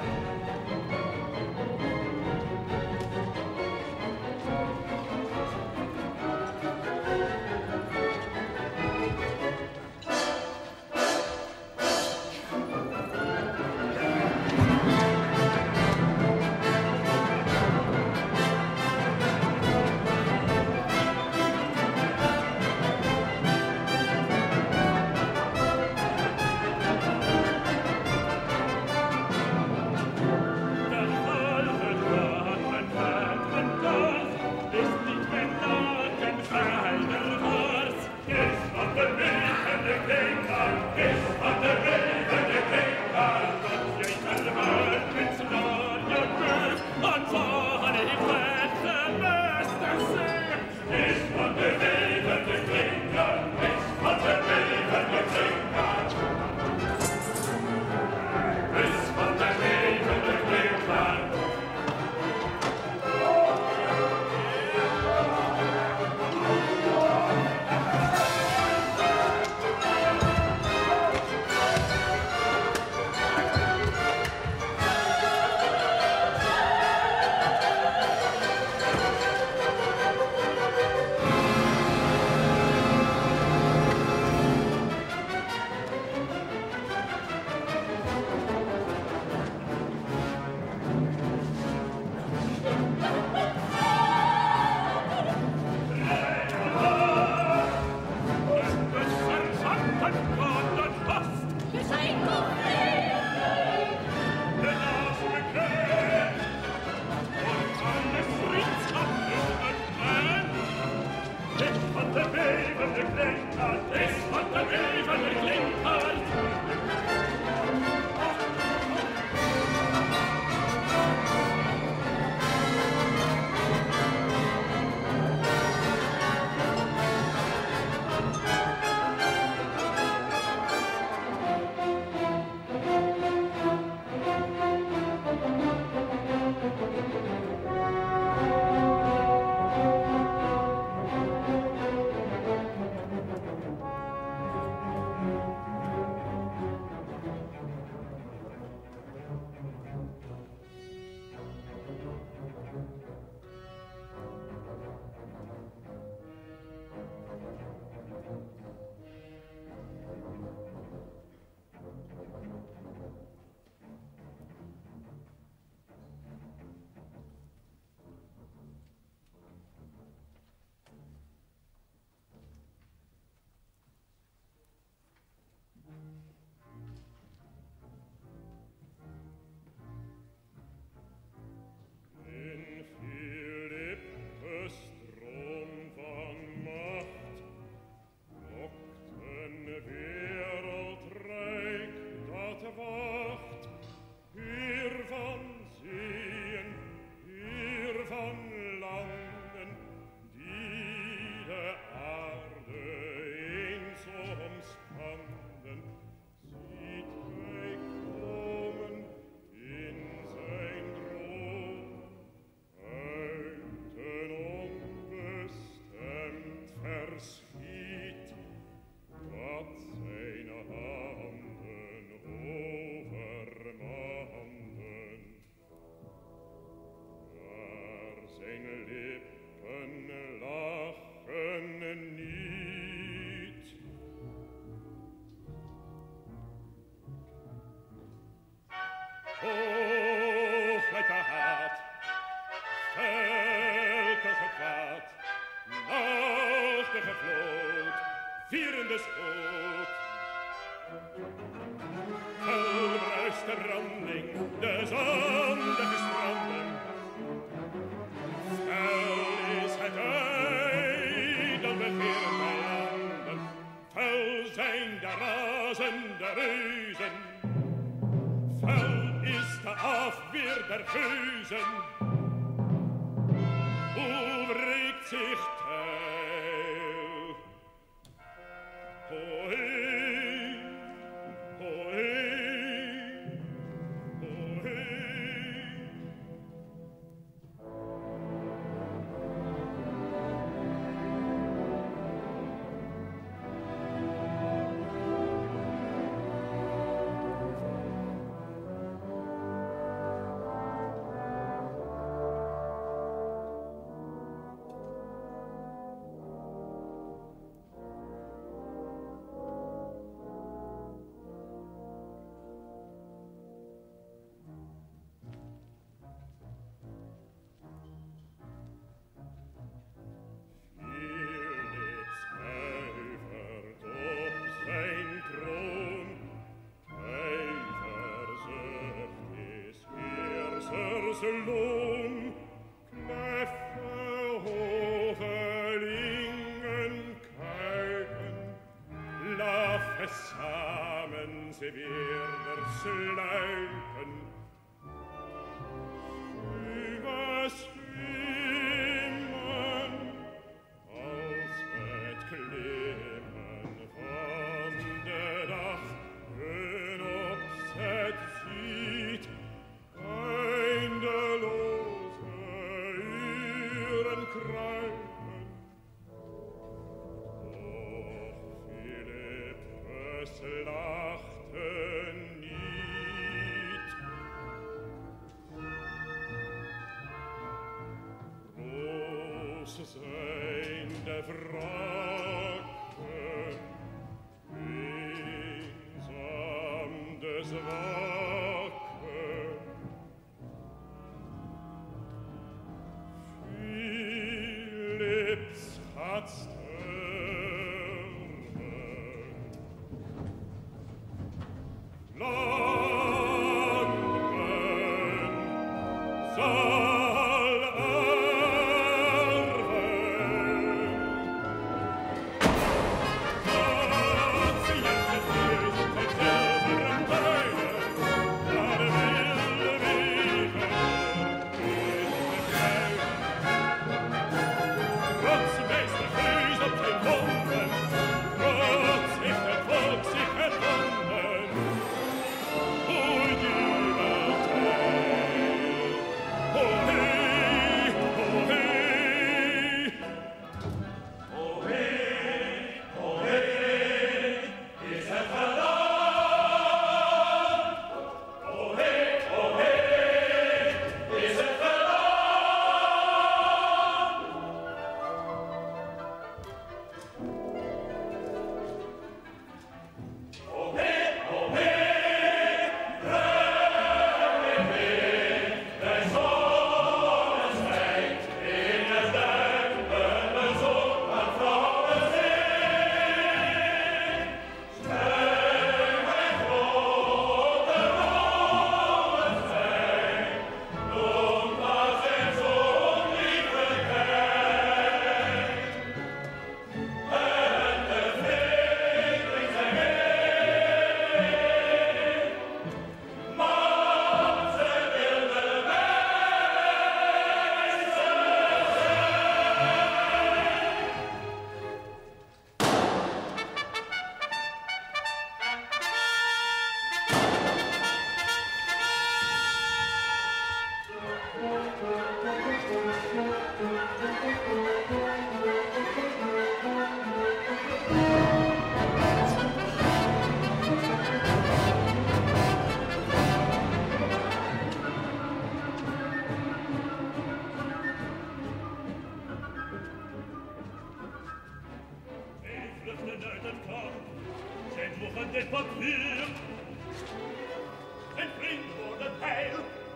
Je zijn compleet. Is wat de bevende klinkaart, is wat de bevende klinkaart. es gut. Vollbruist de branding, de zondige stranden. Vuil is het ijdel begeer bij landen. Vuil zijn de razende reuzen. Vuil is de afweer der geuzen. Hoe wreekt zich Thijl? Hoi, hoi, hoi. Loon, Kneffe, hovelingen, kuiken, laffe samen ze weer sluipen. Über schwimmen, als het klimmen van de dag, hun opzet ziet, eindeloze uren kruipen. Och, Philippus lachte niet. Roos zijn de wrakken, eenzaam de zwakken. Philipps gaat sterven. Landen zal erven. Dat ze je gegeven zijn zilveren tuinen, naar de wilde wegen in de kruiden. Rots wijst de geus op zijn wonden, rots heeft het volk zich hervonden. O jubeltijd, o hey, o hey. O hey, o hey, is het gedaan. O hey, is het gedaan. O hey, de zon schijnt in het duin, de zon aan vrouwen zingt. Steun mijn grote mouwen zijn, noem maar zijn zonlieflijkheid. En de vreemdeling zijn mee, maar ze wilden wijzen Zij vluchten uit het kamp, zij droegen dit papier. Een vriend voor de pijl.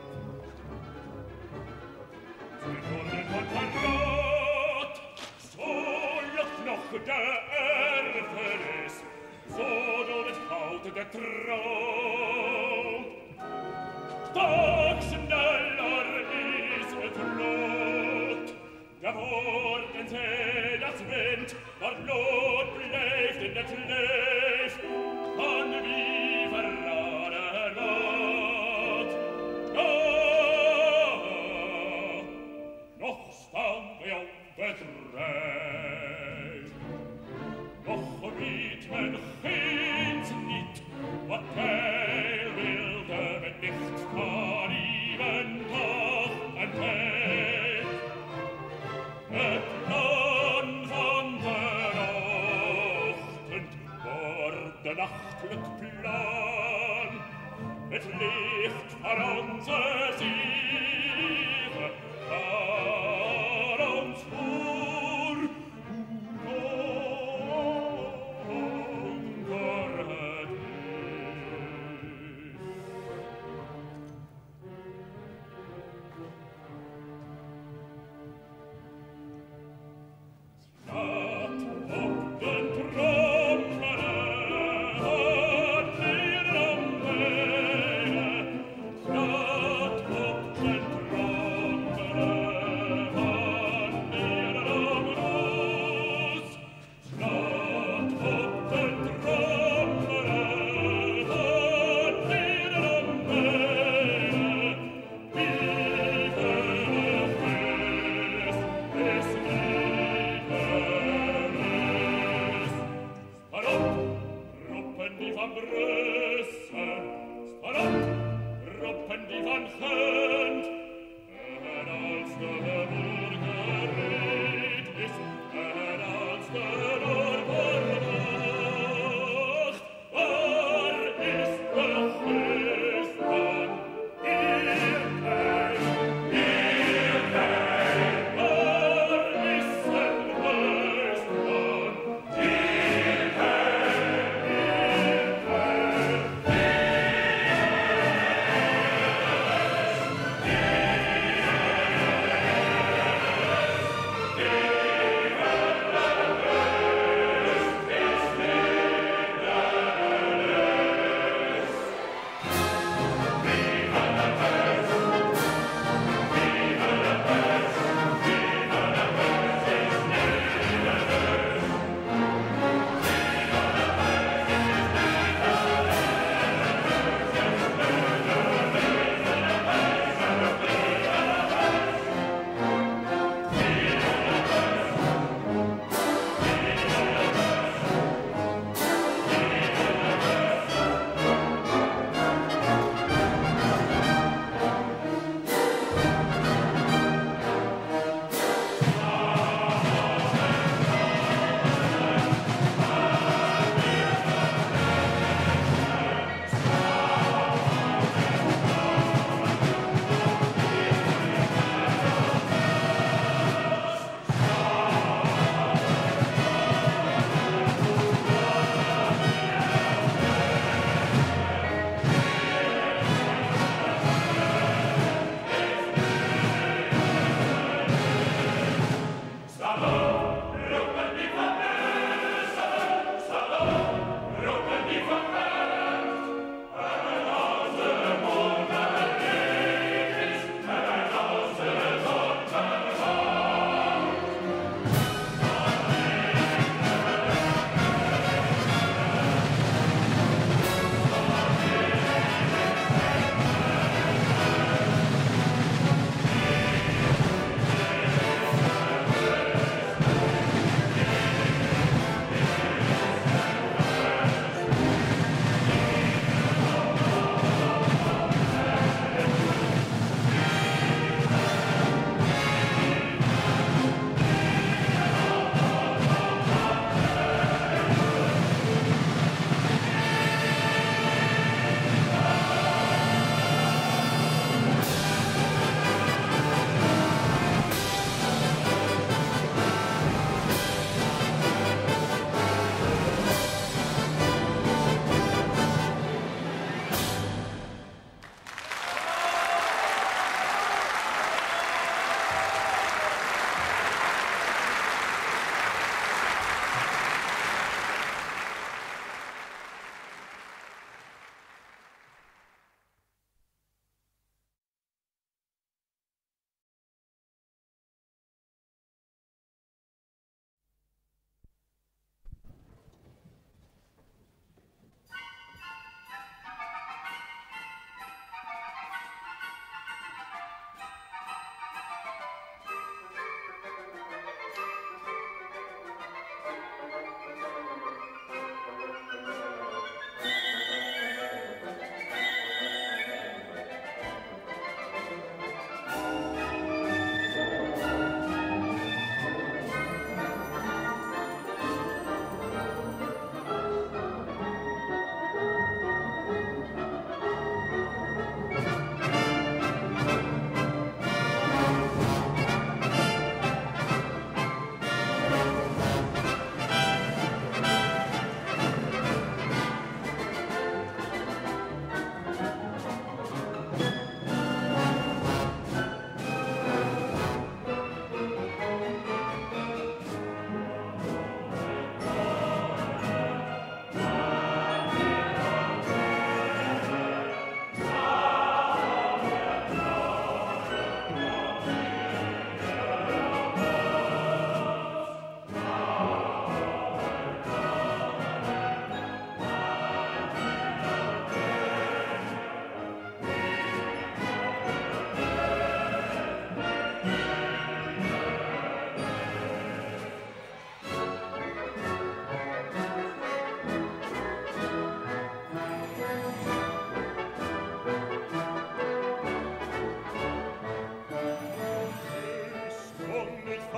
Zij konden van paraat, zo lucht nog de erfenis so doet het goud de trouw. Toch sneller is het rood, de woorden zij dat wint, maar nood blijft in het lijf van wie verraden wordt. Ja, nog staan wij op het rij, nog weet men ginds niet wat hij wilde benicht van even dag en tijd. Het plan van de ochtend wordt de nachtelijk plan. Het licht van onze zielen, van ons voer.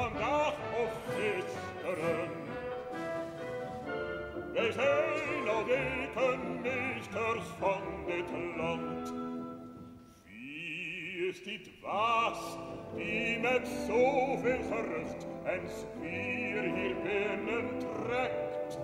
vandaag of gisteren. Wij zijn al weken meesters van dit land. Wie is die dwaas die met zoveel gerust en spier hier binnen trekt?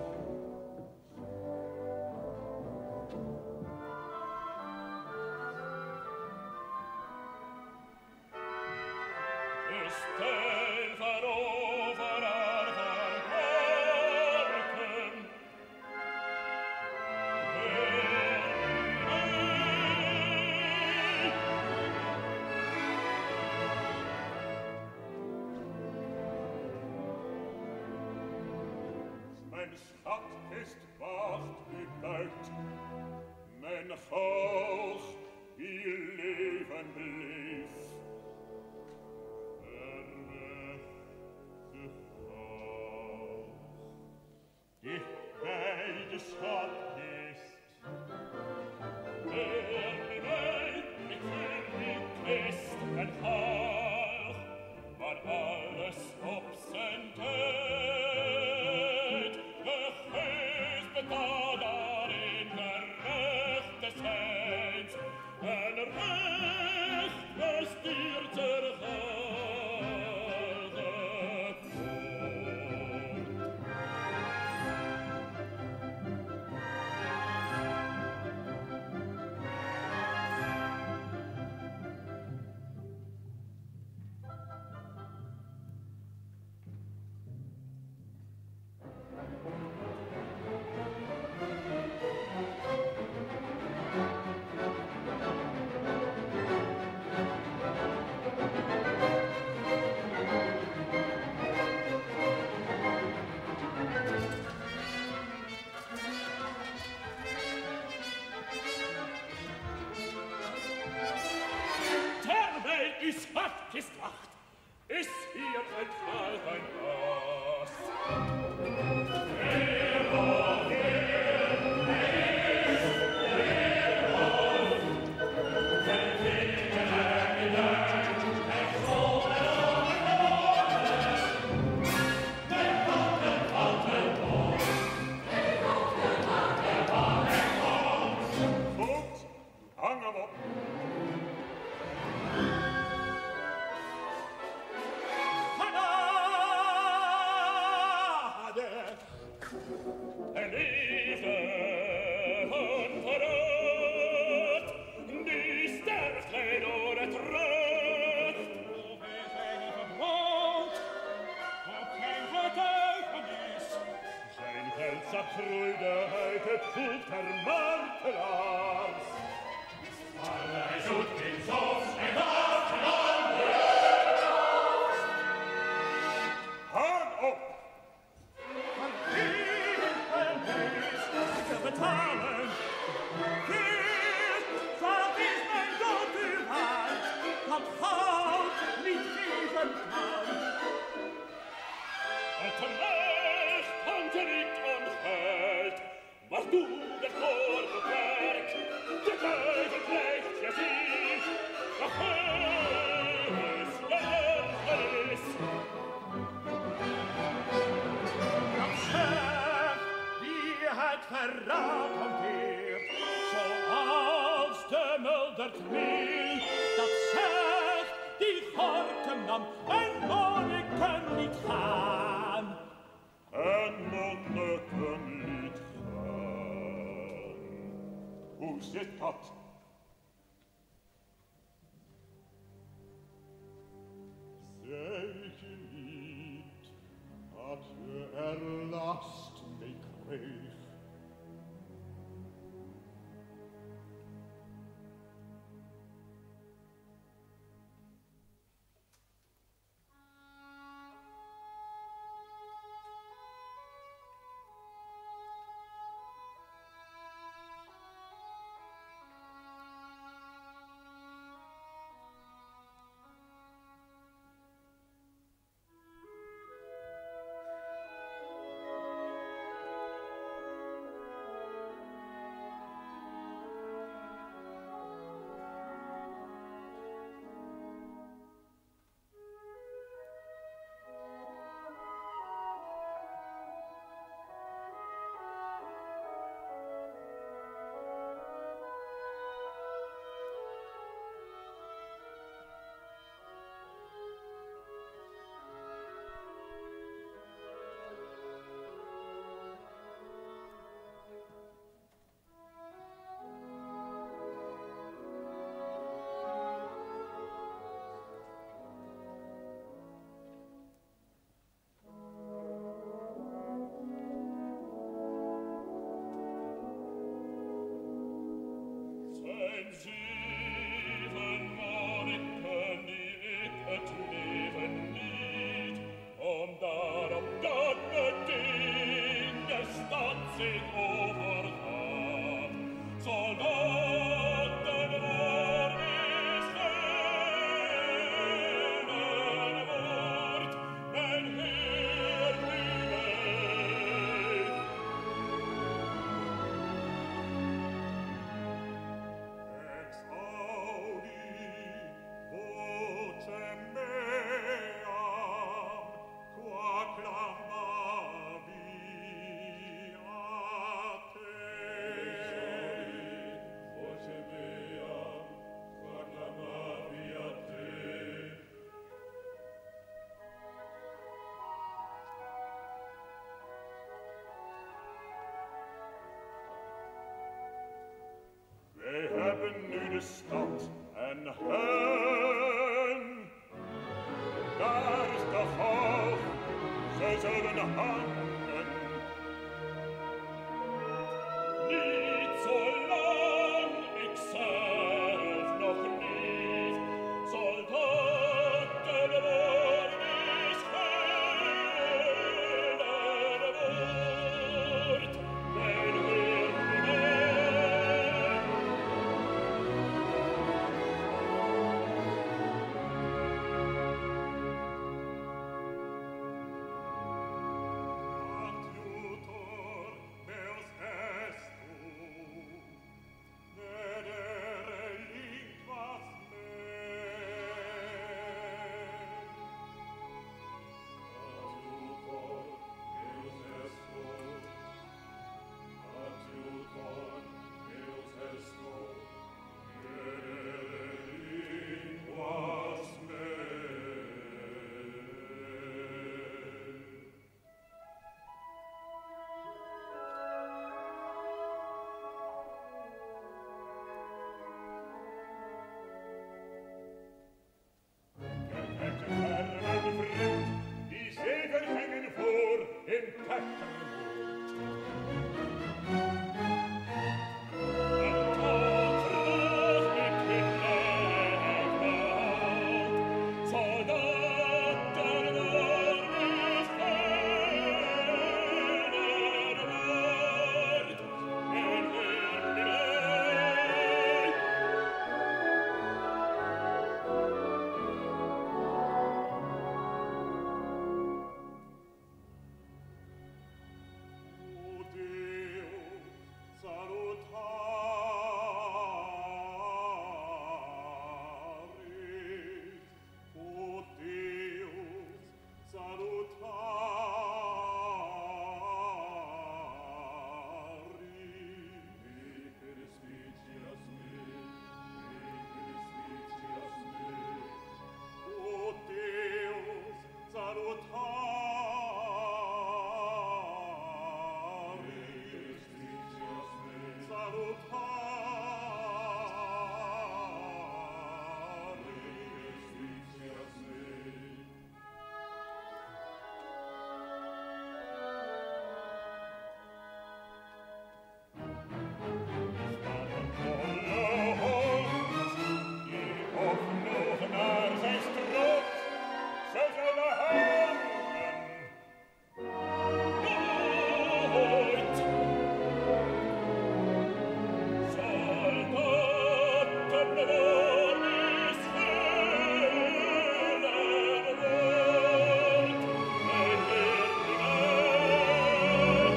7 monniken die ik het leven niet, om daarop dat beding de stad zich overgaat. Soldaten waar is geen woord, mijn Heer die weet. Ex audi voce meam, qua clamavi a te. Voce meam, qua clamavi a te. Wij hebben nu de stad en hen. Daar is de galg, zij zullen hangen. Niet zolang ik zelf nog niet soldaten worden is geen woord, mijn Heer die weet. Adjutor meus est tu, vedere linguas me. Adjutor meus est tu, adjutor meus est tu, vedere linguas me. Kijk en vriend, die zeven gingen voor in Pettermoord. En tot verdacht ik hun lijk behoud, soldaten worden is geen woord, mijn Heer die weet. O Deus, salutaris. O Deus, salutaris. Mihi respicias me, mihi respicias me. O Deus, salutaris. Salutaris. Staat een volle hond, die opvloog naar zijn strot. Zij zullen hangen. Nooit. Soldaten worden is geen woord, mijn Heer die weet.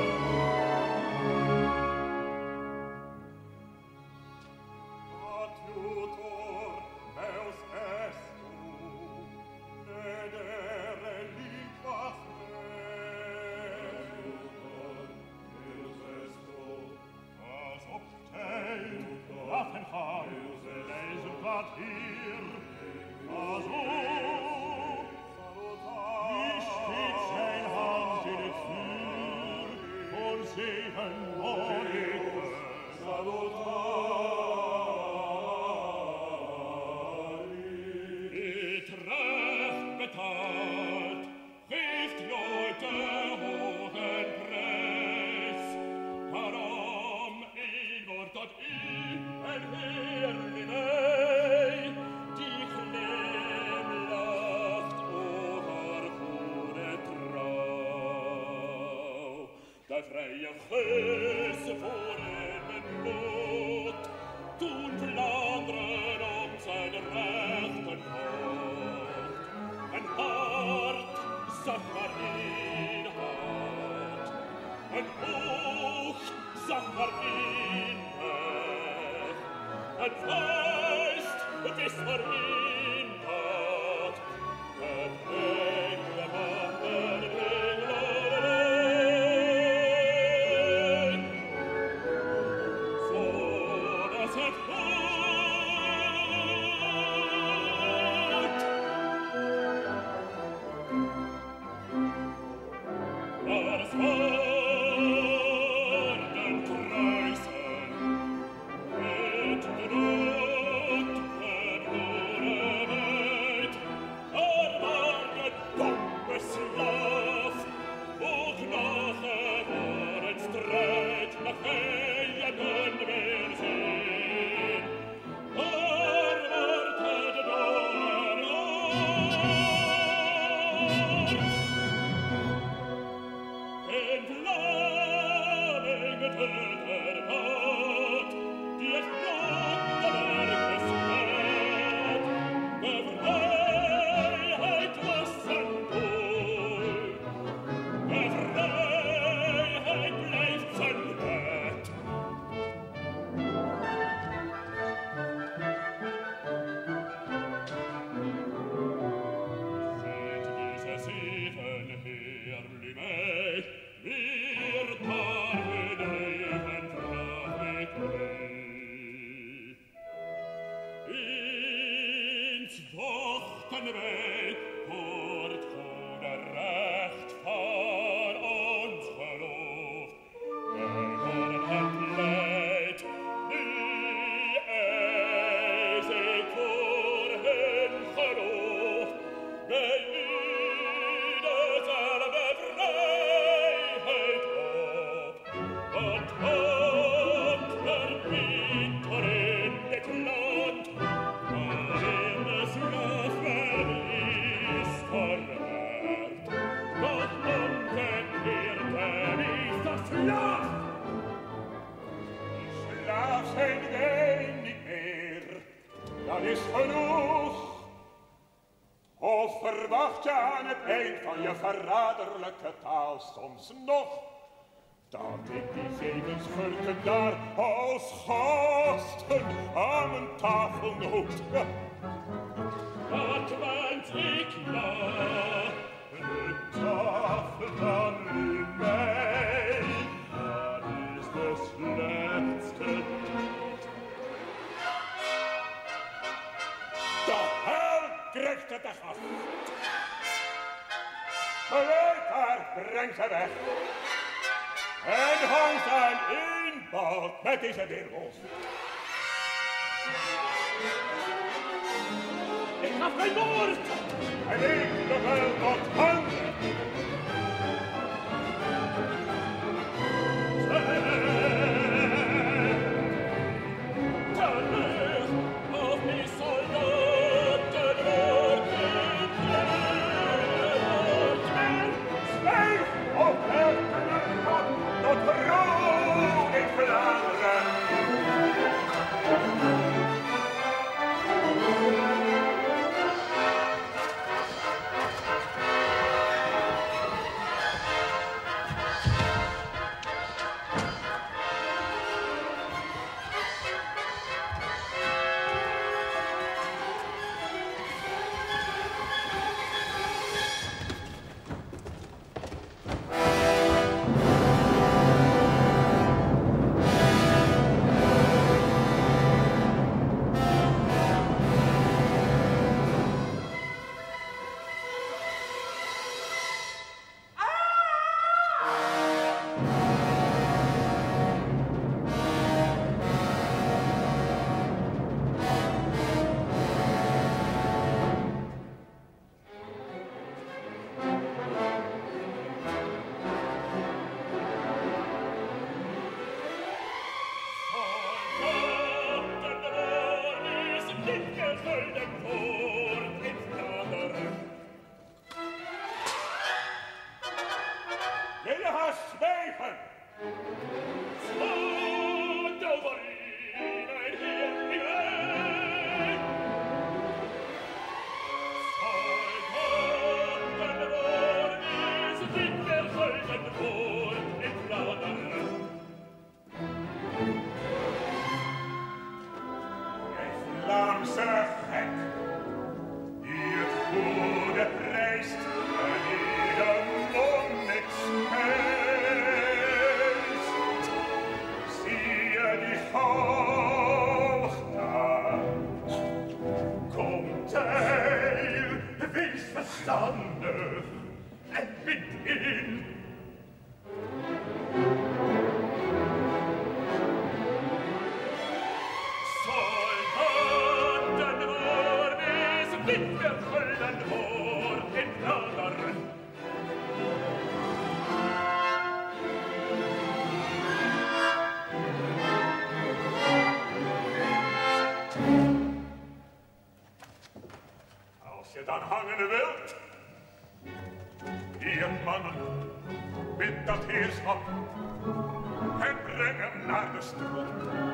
Adjutor meus est tu, vedere linguas me. Adjutor meus est tu, Pas op, Thijl, laat hem gaan. Deze gaat hier. Pas op. Die steekt zijn hand in het vuur voor 7 monniken. salutaris. Het recht betaald geeft nooit de hoge prijs. Daarom een woord tot u en Heer de vrije geus voor in een boot, toen Vlaanderen om zijn rechten vocht. Een hart zag maar één hart, een oog zag maar één weg, een vuist wist maar één daad, het einde van de verraderlijke taal soms nog, dat ik die 7 schurken daar als gasten aan mijn tafel nood. Wat wens ik ja, een tafel van u mij, dat is de slechtste dood. De hel krijgt het de gast. Gelijk haar, breng ze weg. En hang ze aan één boot met deze weerwolf. ik gaf geen woord. En ik bevel tot handen. Terug, of die soldaten worden Zweef op hertenen tot rood in Vlaanderen. Bidde haar zwijgen. Zo, Doverien, ein Heer, die Welt. Soldaten worden is niet meer golden voor in Vlaanderen. Jij Vlaamse gek, die het goede prijst en ieder monnik spijst. Zie je die galg daar? Kom, Thijl, wees verstandig en bind in. Soldaten worden is niet meer golden voor in Vlaanderen. Als je dan hangen wilt, hier mannen, bind dat heerschap en breng hem naar de stoel.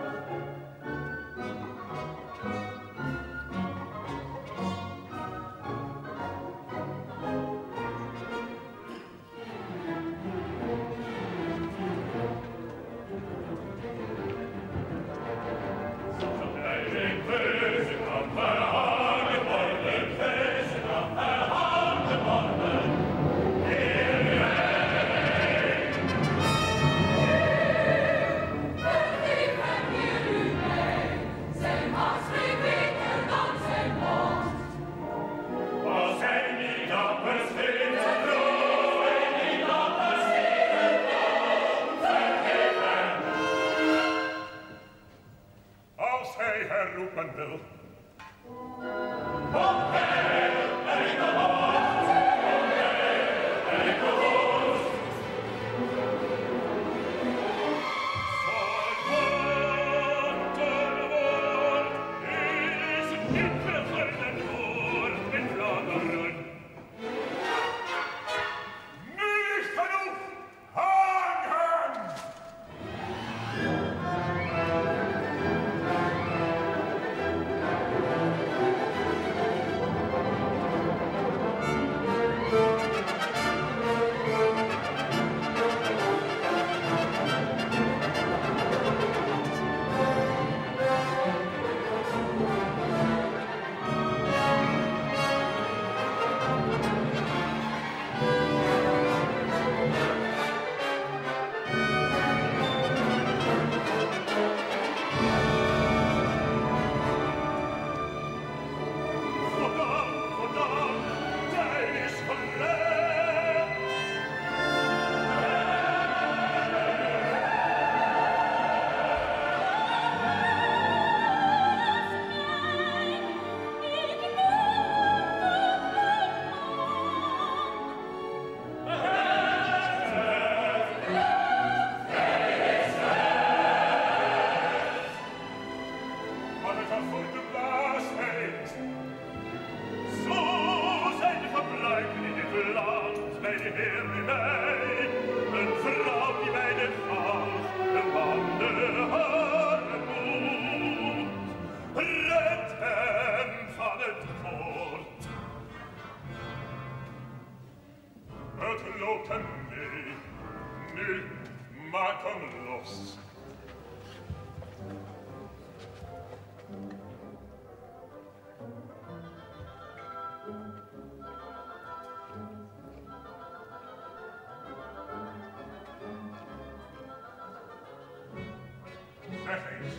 Zeg eens,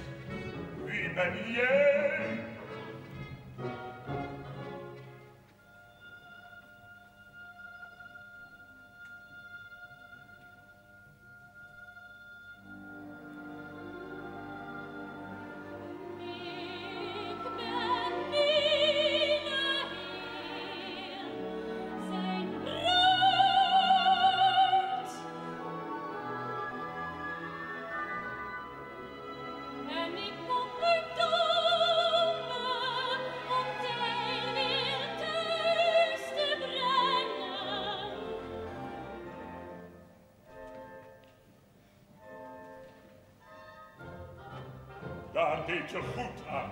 wie ben jij? En ik kom u door. Dat deed je goed aan.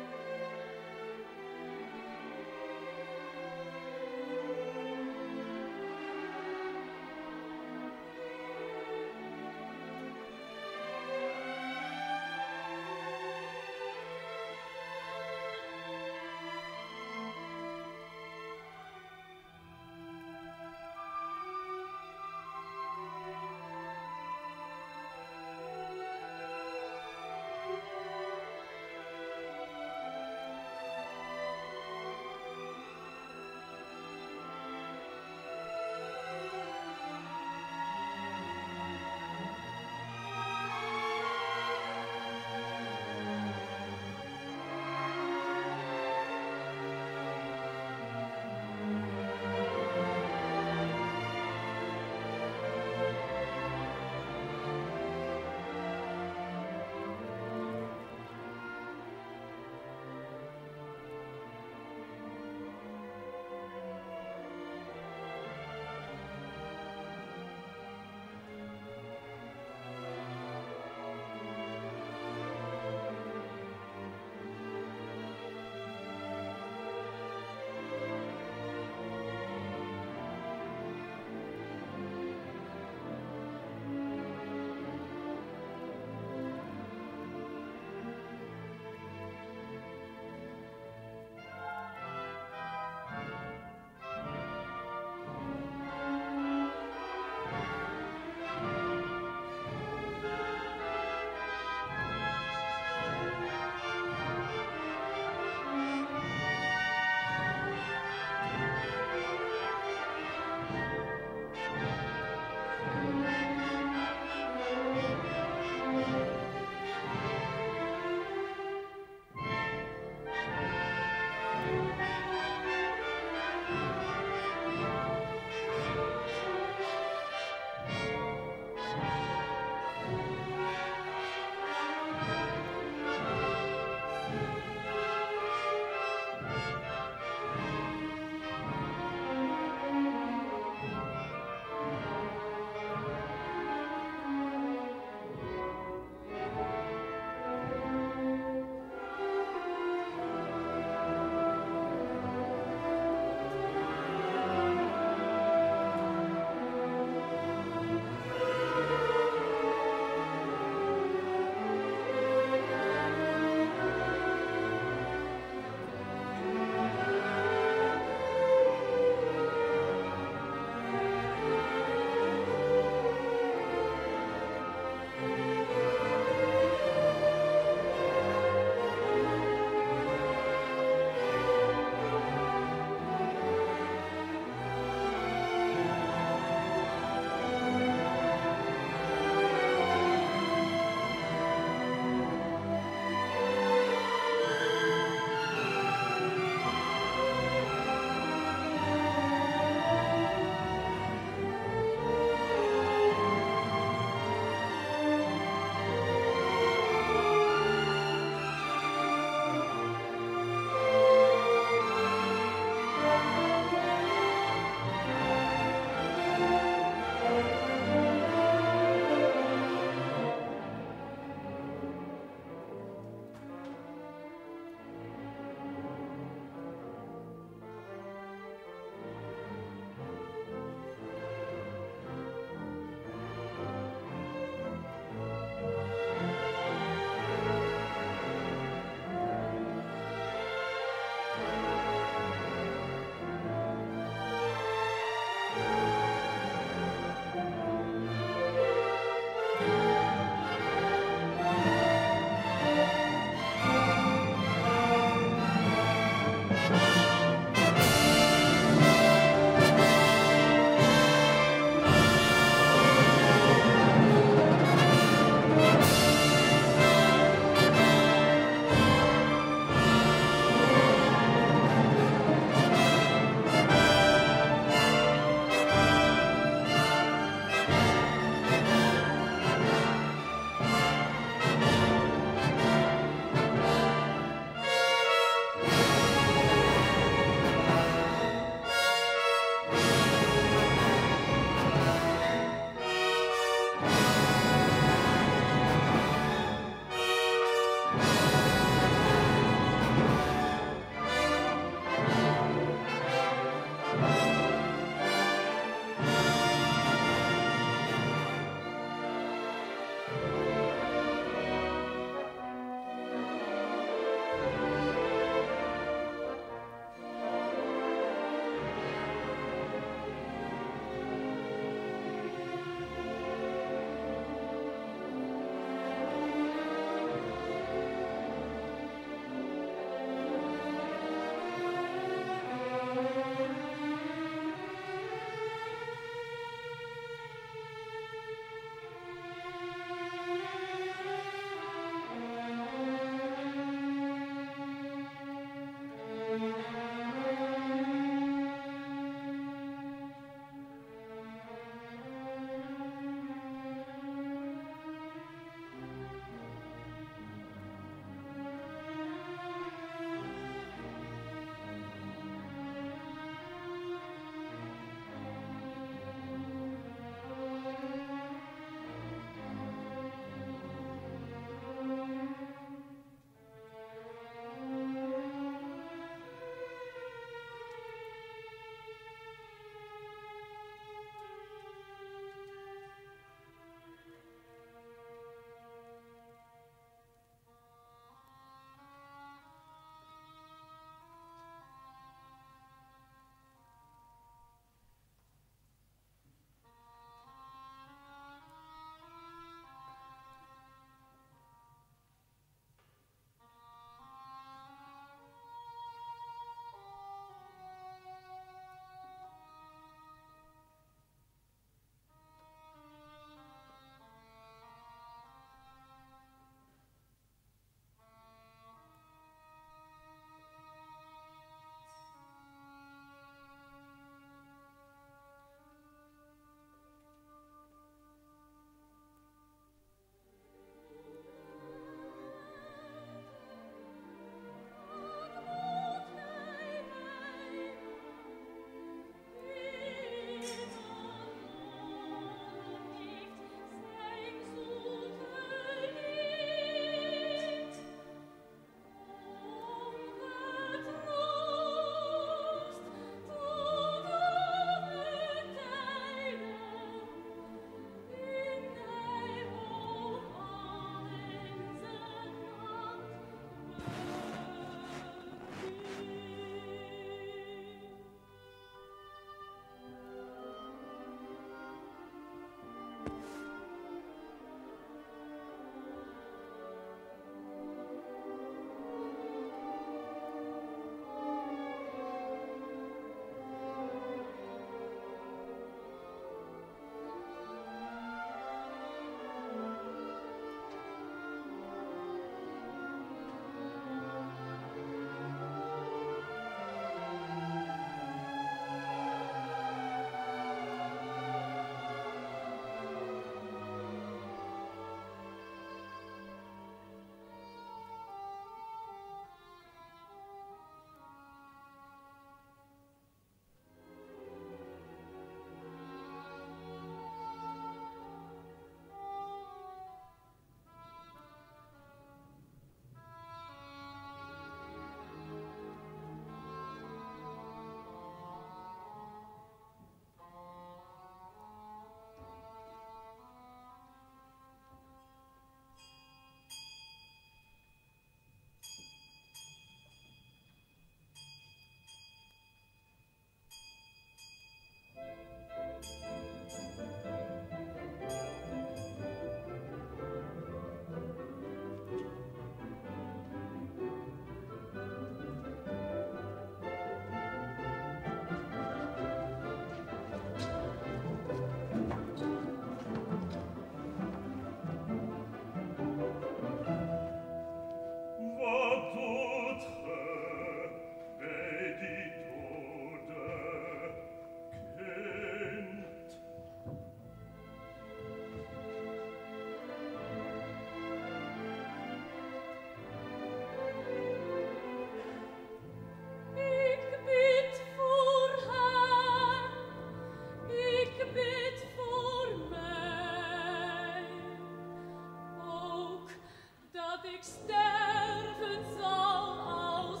ik sterven zal als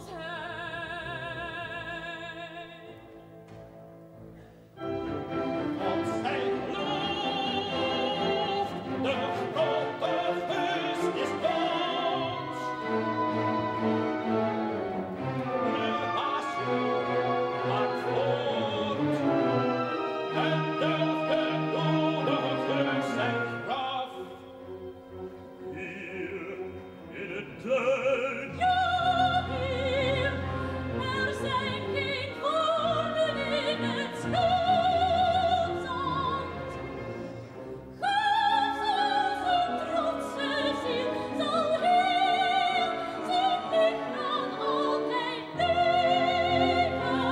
hij. Want zij gelooft, de grote Guus is dood. Le passion maakt voort en durft de dode Guus zijn graf. Hier in het duin. Ja, hier, er zijn geen woorden in het schootzand. Gaaf als een trotse ziel zal hier zijn lichaam altijd leven.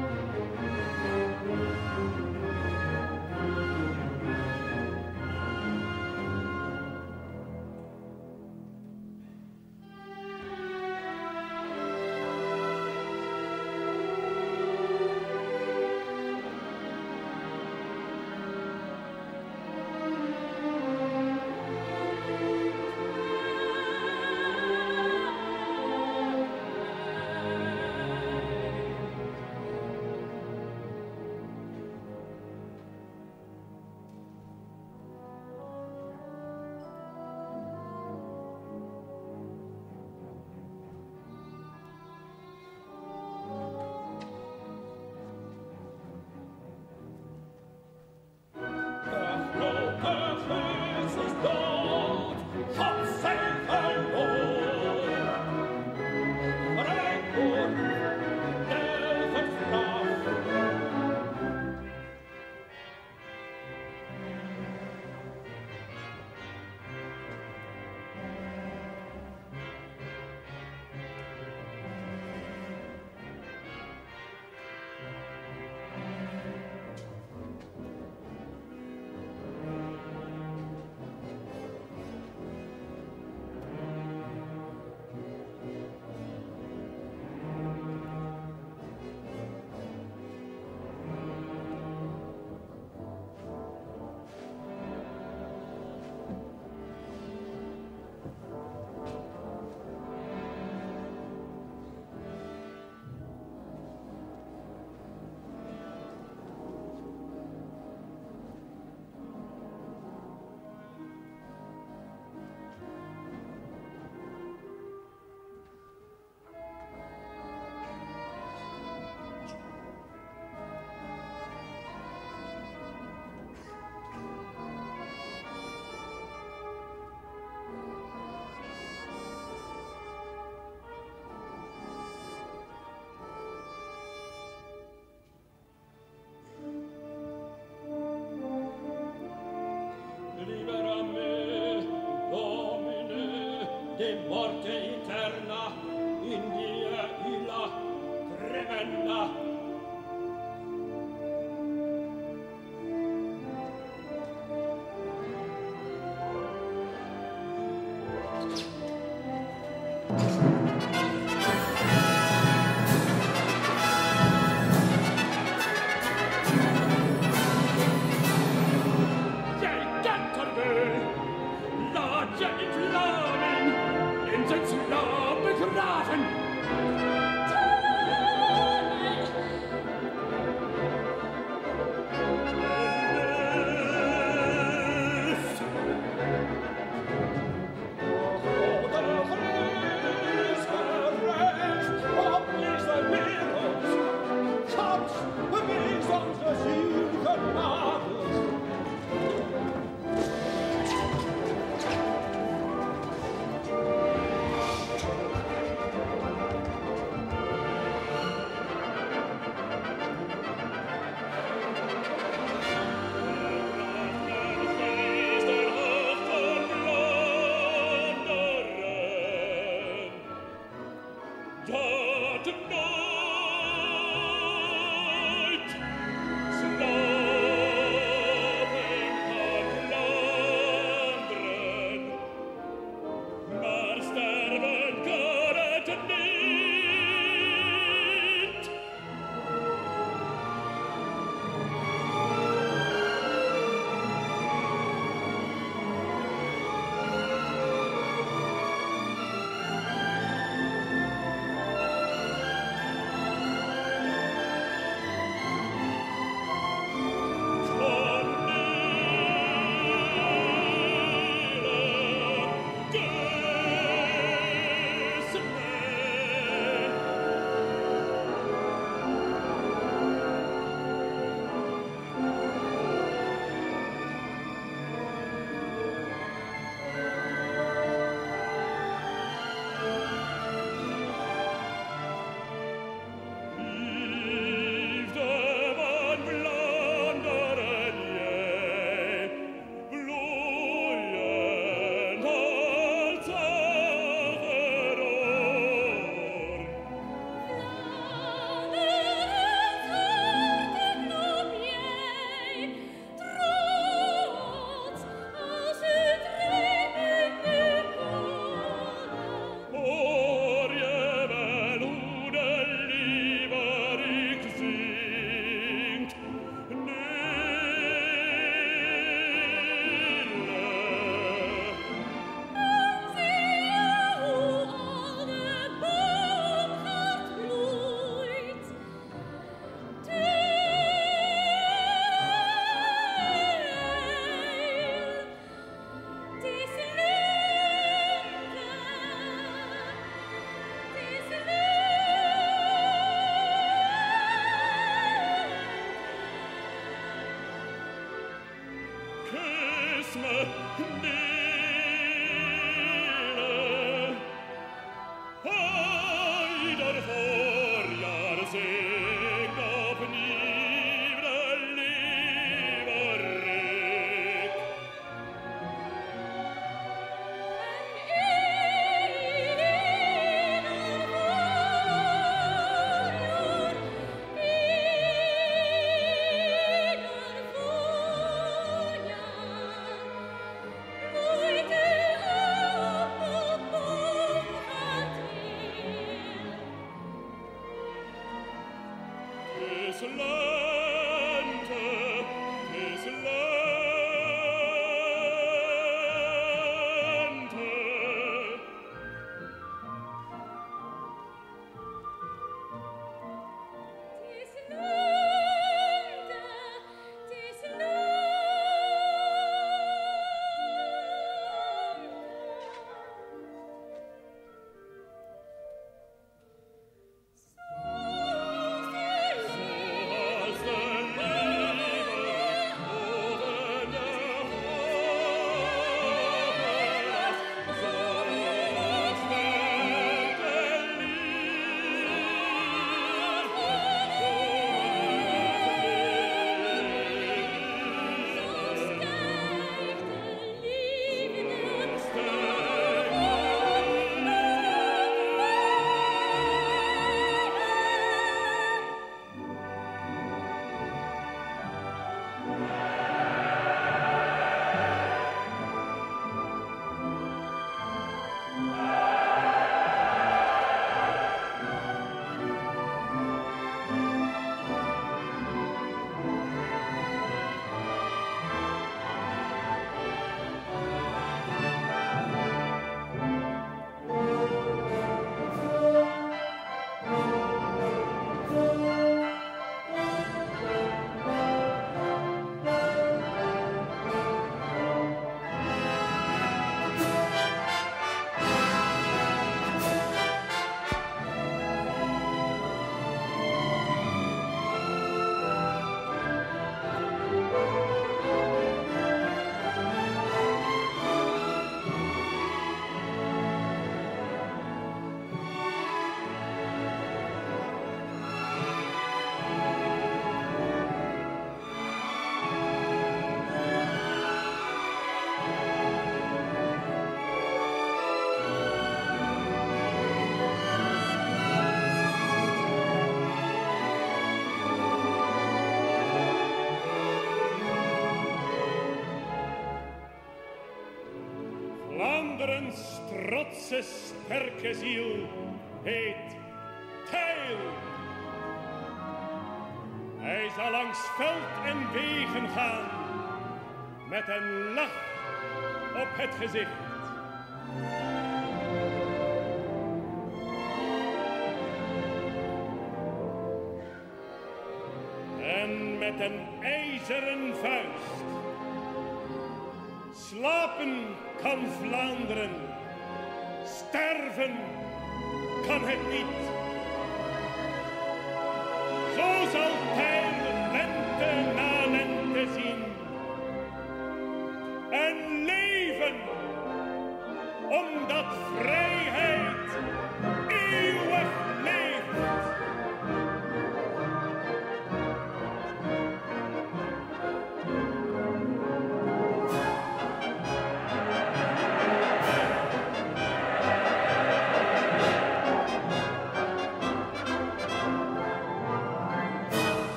De grote Guus is dood, God zij verloor. Rijk voor delf het graf. Libera me, Domine, de morte eterna, in die illa tremenda. Jij kenterde, laat je in vlaming in zijn slaap begraven. Rust. Grote Guus gerecht op deze wereld. God bewees onze ziel genadig. Dat nooit trotse, sterke ziel heet Thijl. Hij zal langs veld en wegen gaan, met een lach op het gezicht. En met een ijzeren vuist. Slapen kan Vlaanderen, sterven kan het niet. Zo zal Thijl lente na lente zien. En leven, omdat vrijheid